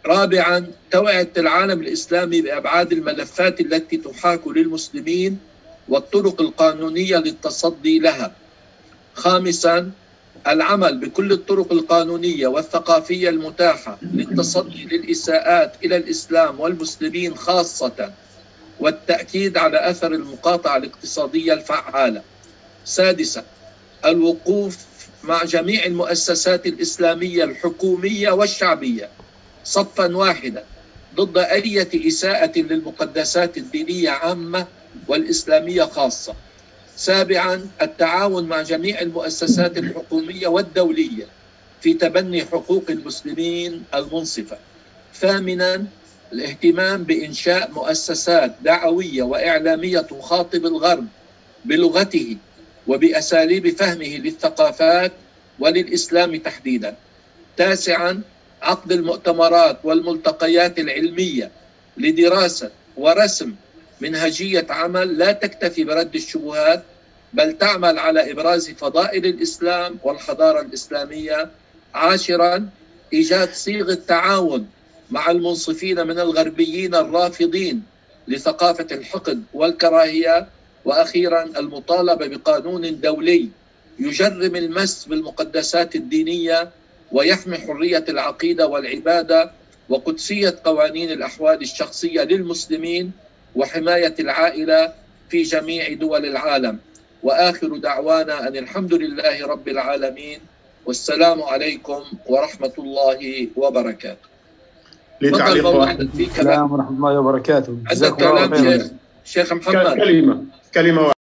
رابعا، توعية العالم الإسلامي بأبعاد الملفات التي تحاك للمسلمين والطرق القانونية للتصدي لها. خامسا، العمل بكل الطرق القانونية والثقافية المتاحة للتصدي للإساءات إلى الإسلام والمسلمين خاصة، والتأكيد على أثر المقاطعة الاقتصادية الفعالة. سادسا، الوقوف مع جميع المؤسسات الإسلامية الحكومية والشعبية صفا واحدا ضد أي إساءة للمقدسات الدينية عامة والإسلامية خاصة. سابعا، التعاون مع جميع المؤسسات الحكومية والدولية في تبني حقوق المسلمين المنصفة. ثامنا، الاهتمام بإنشاء مؤسسات دعوية وإعلامية تخاطب الغرب بلغته وبأساليب فهمه للثقافات وللإسلام تحديدا. تاسعا، عقد المؤتمرات والملتقيات العلمية لدراسة ورسم منهجية عمل لا تكتفي برد الشبهات، بل تعمل على إبراز فضائل الإسلام والحضارة الإسلامية. عاشرا، إيجاد صيغة تعاون مع المنصفين من الغربيين الرافضين لثقافة الحقد والكراهية. وأخيرا، المطالبة بقانون دولي يجرم المس بالمقدسات الدينية ويحمي حرية العقيدة والعبادة وقدسية قوانين الأحوال الشخصية للمسلمين وحماية العائلة في جميع دول العالم. وآخر دعوانا أن الحمد لله رب العالمين، والسلام عليكم ورحمة الله وبركاته. لتعليق السلام ورحمة الله وبركاته. عندك كلام شيخ شيخ محمد؟ كلمة كلمة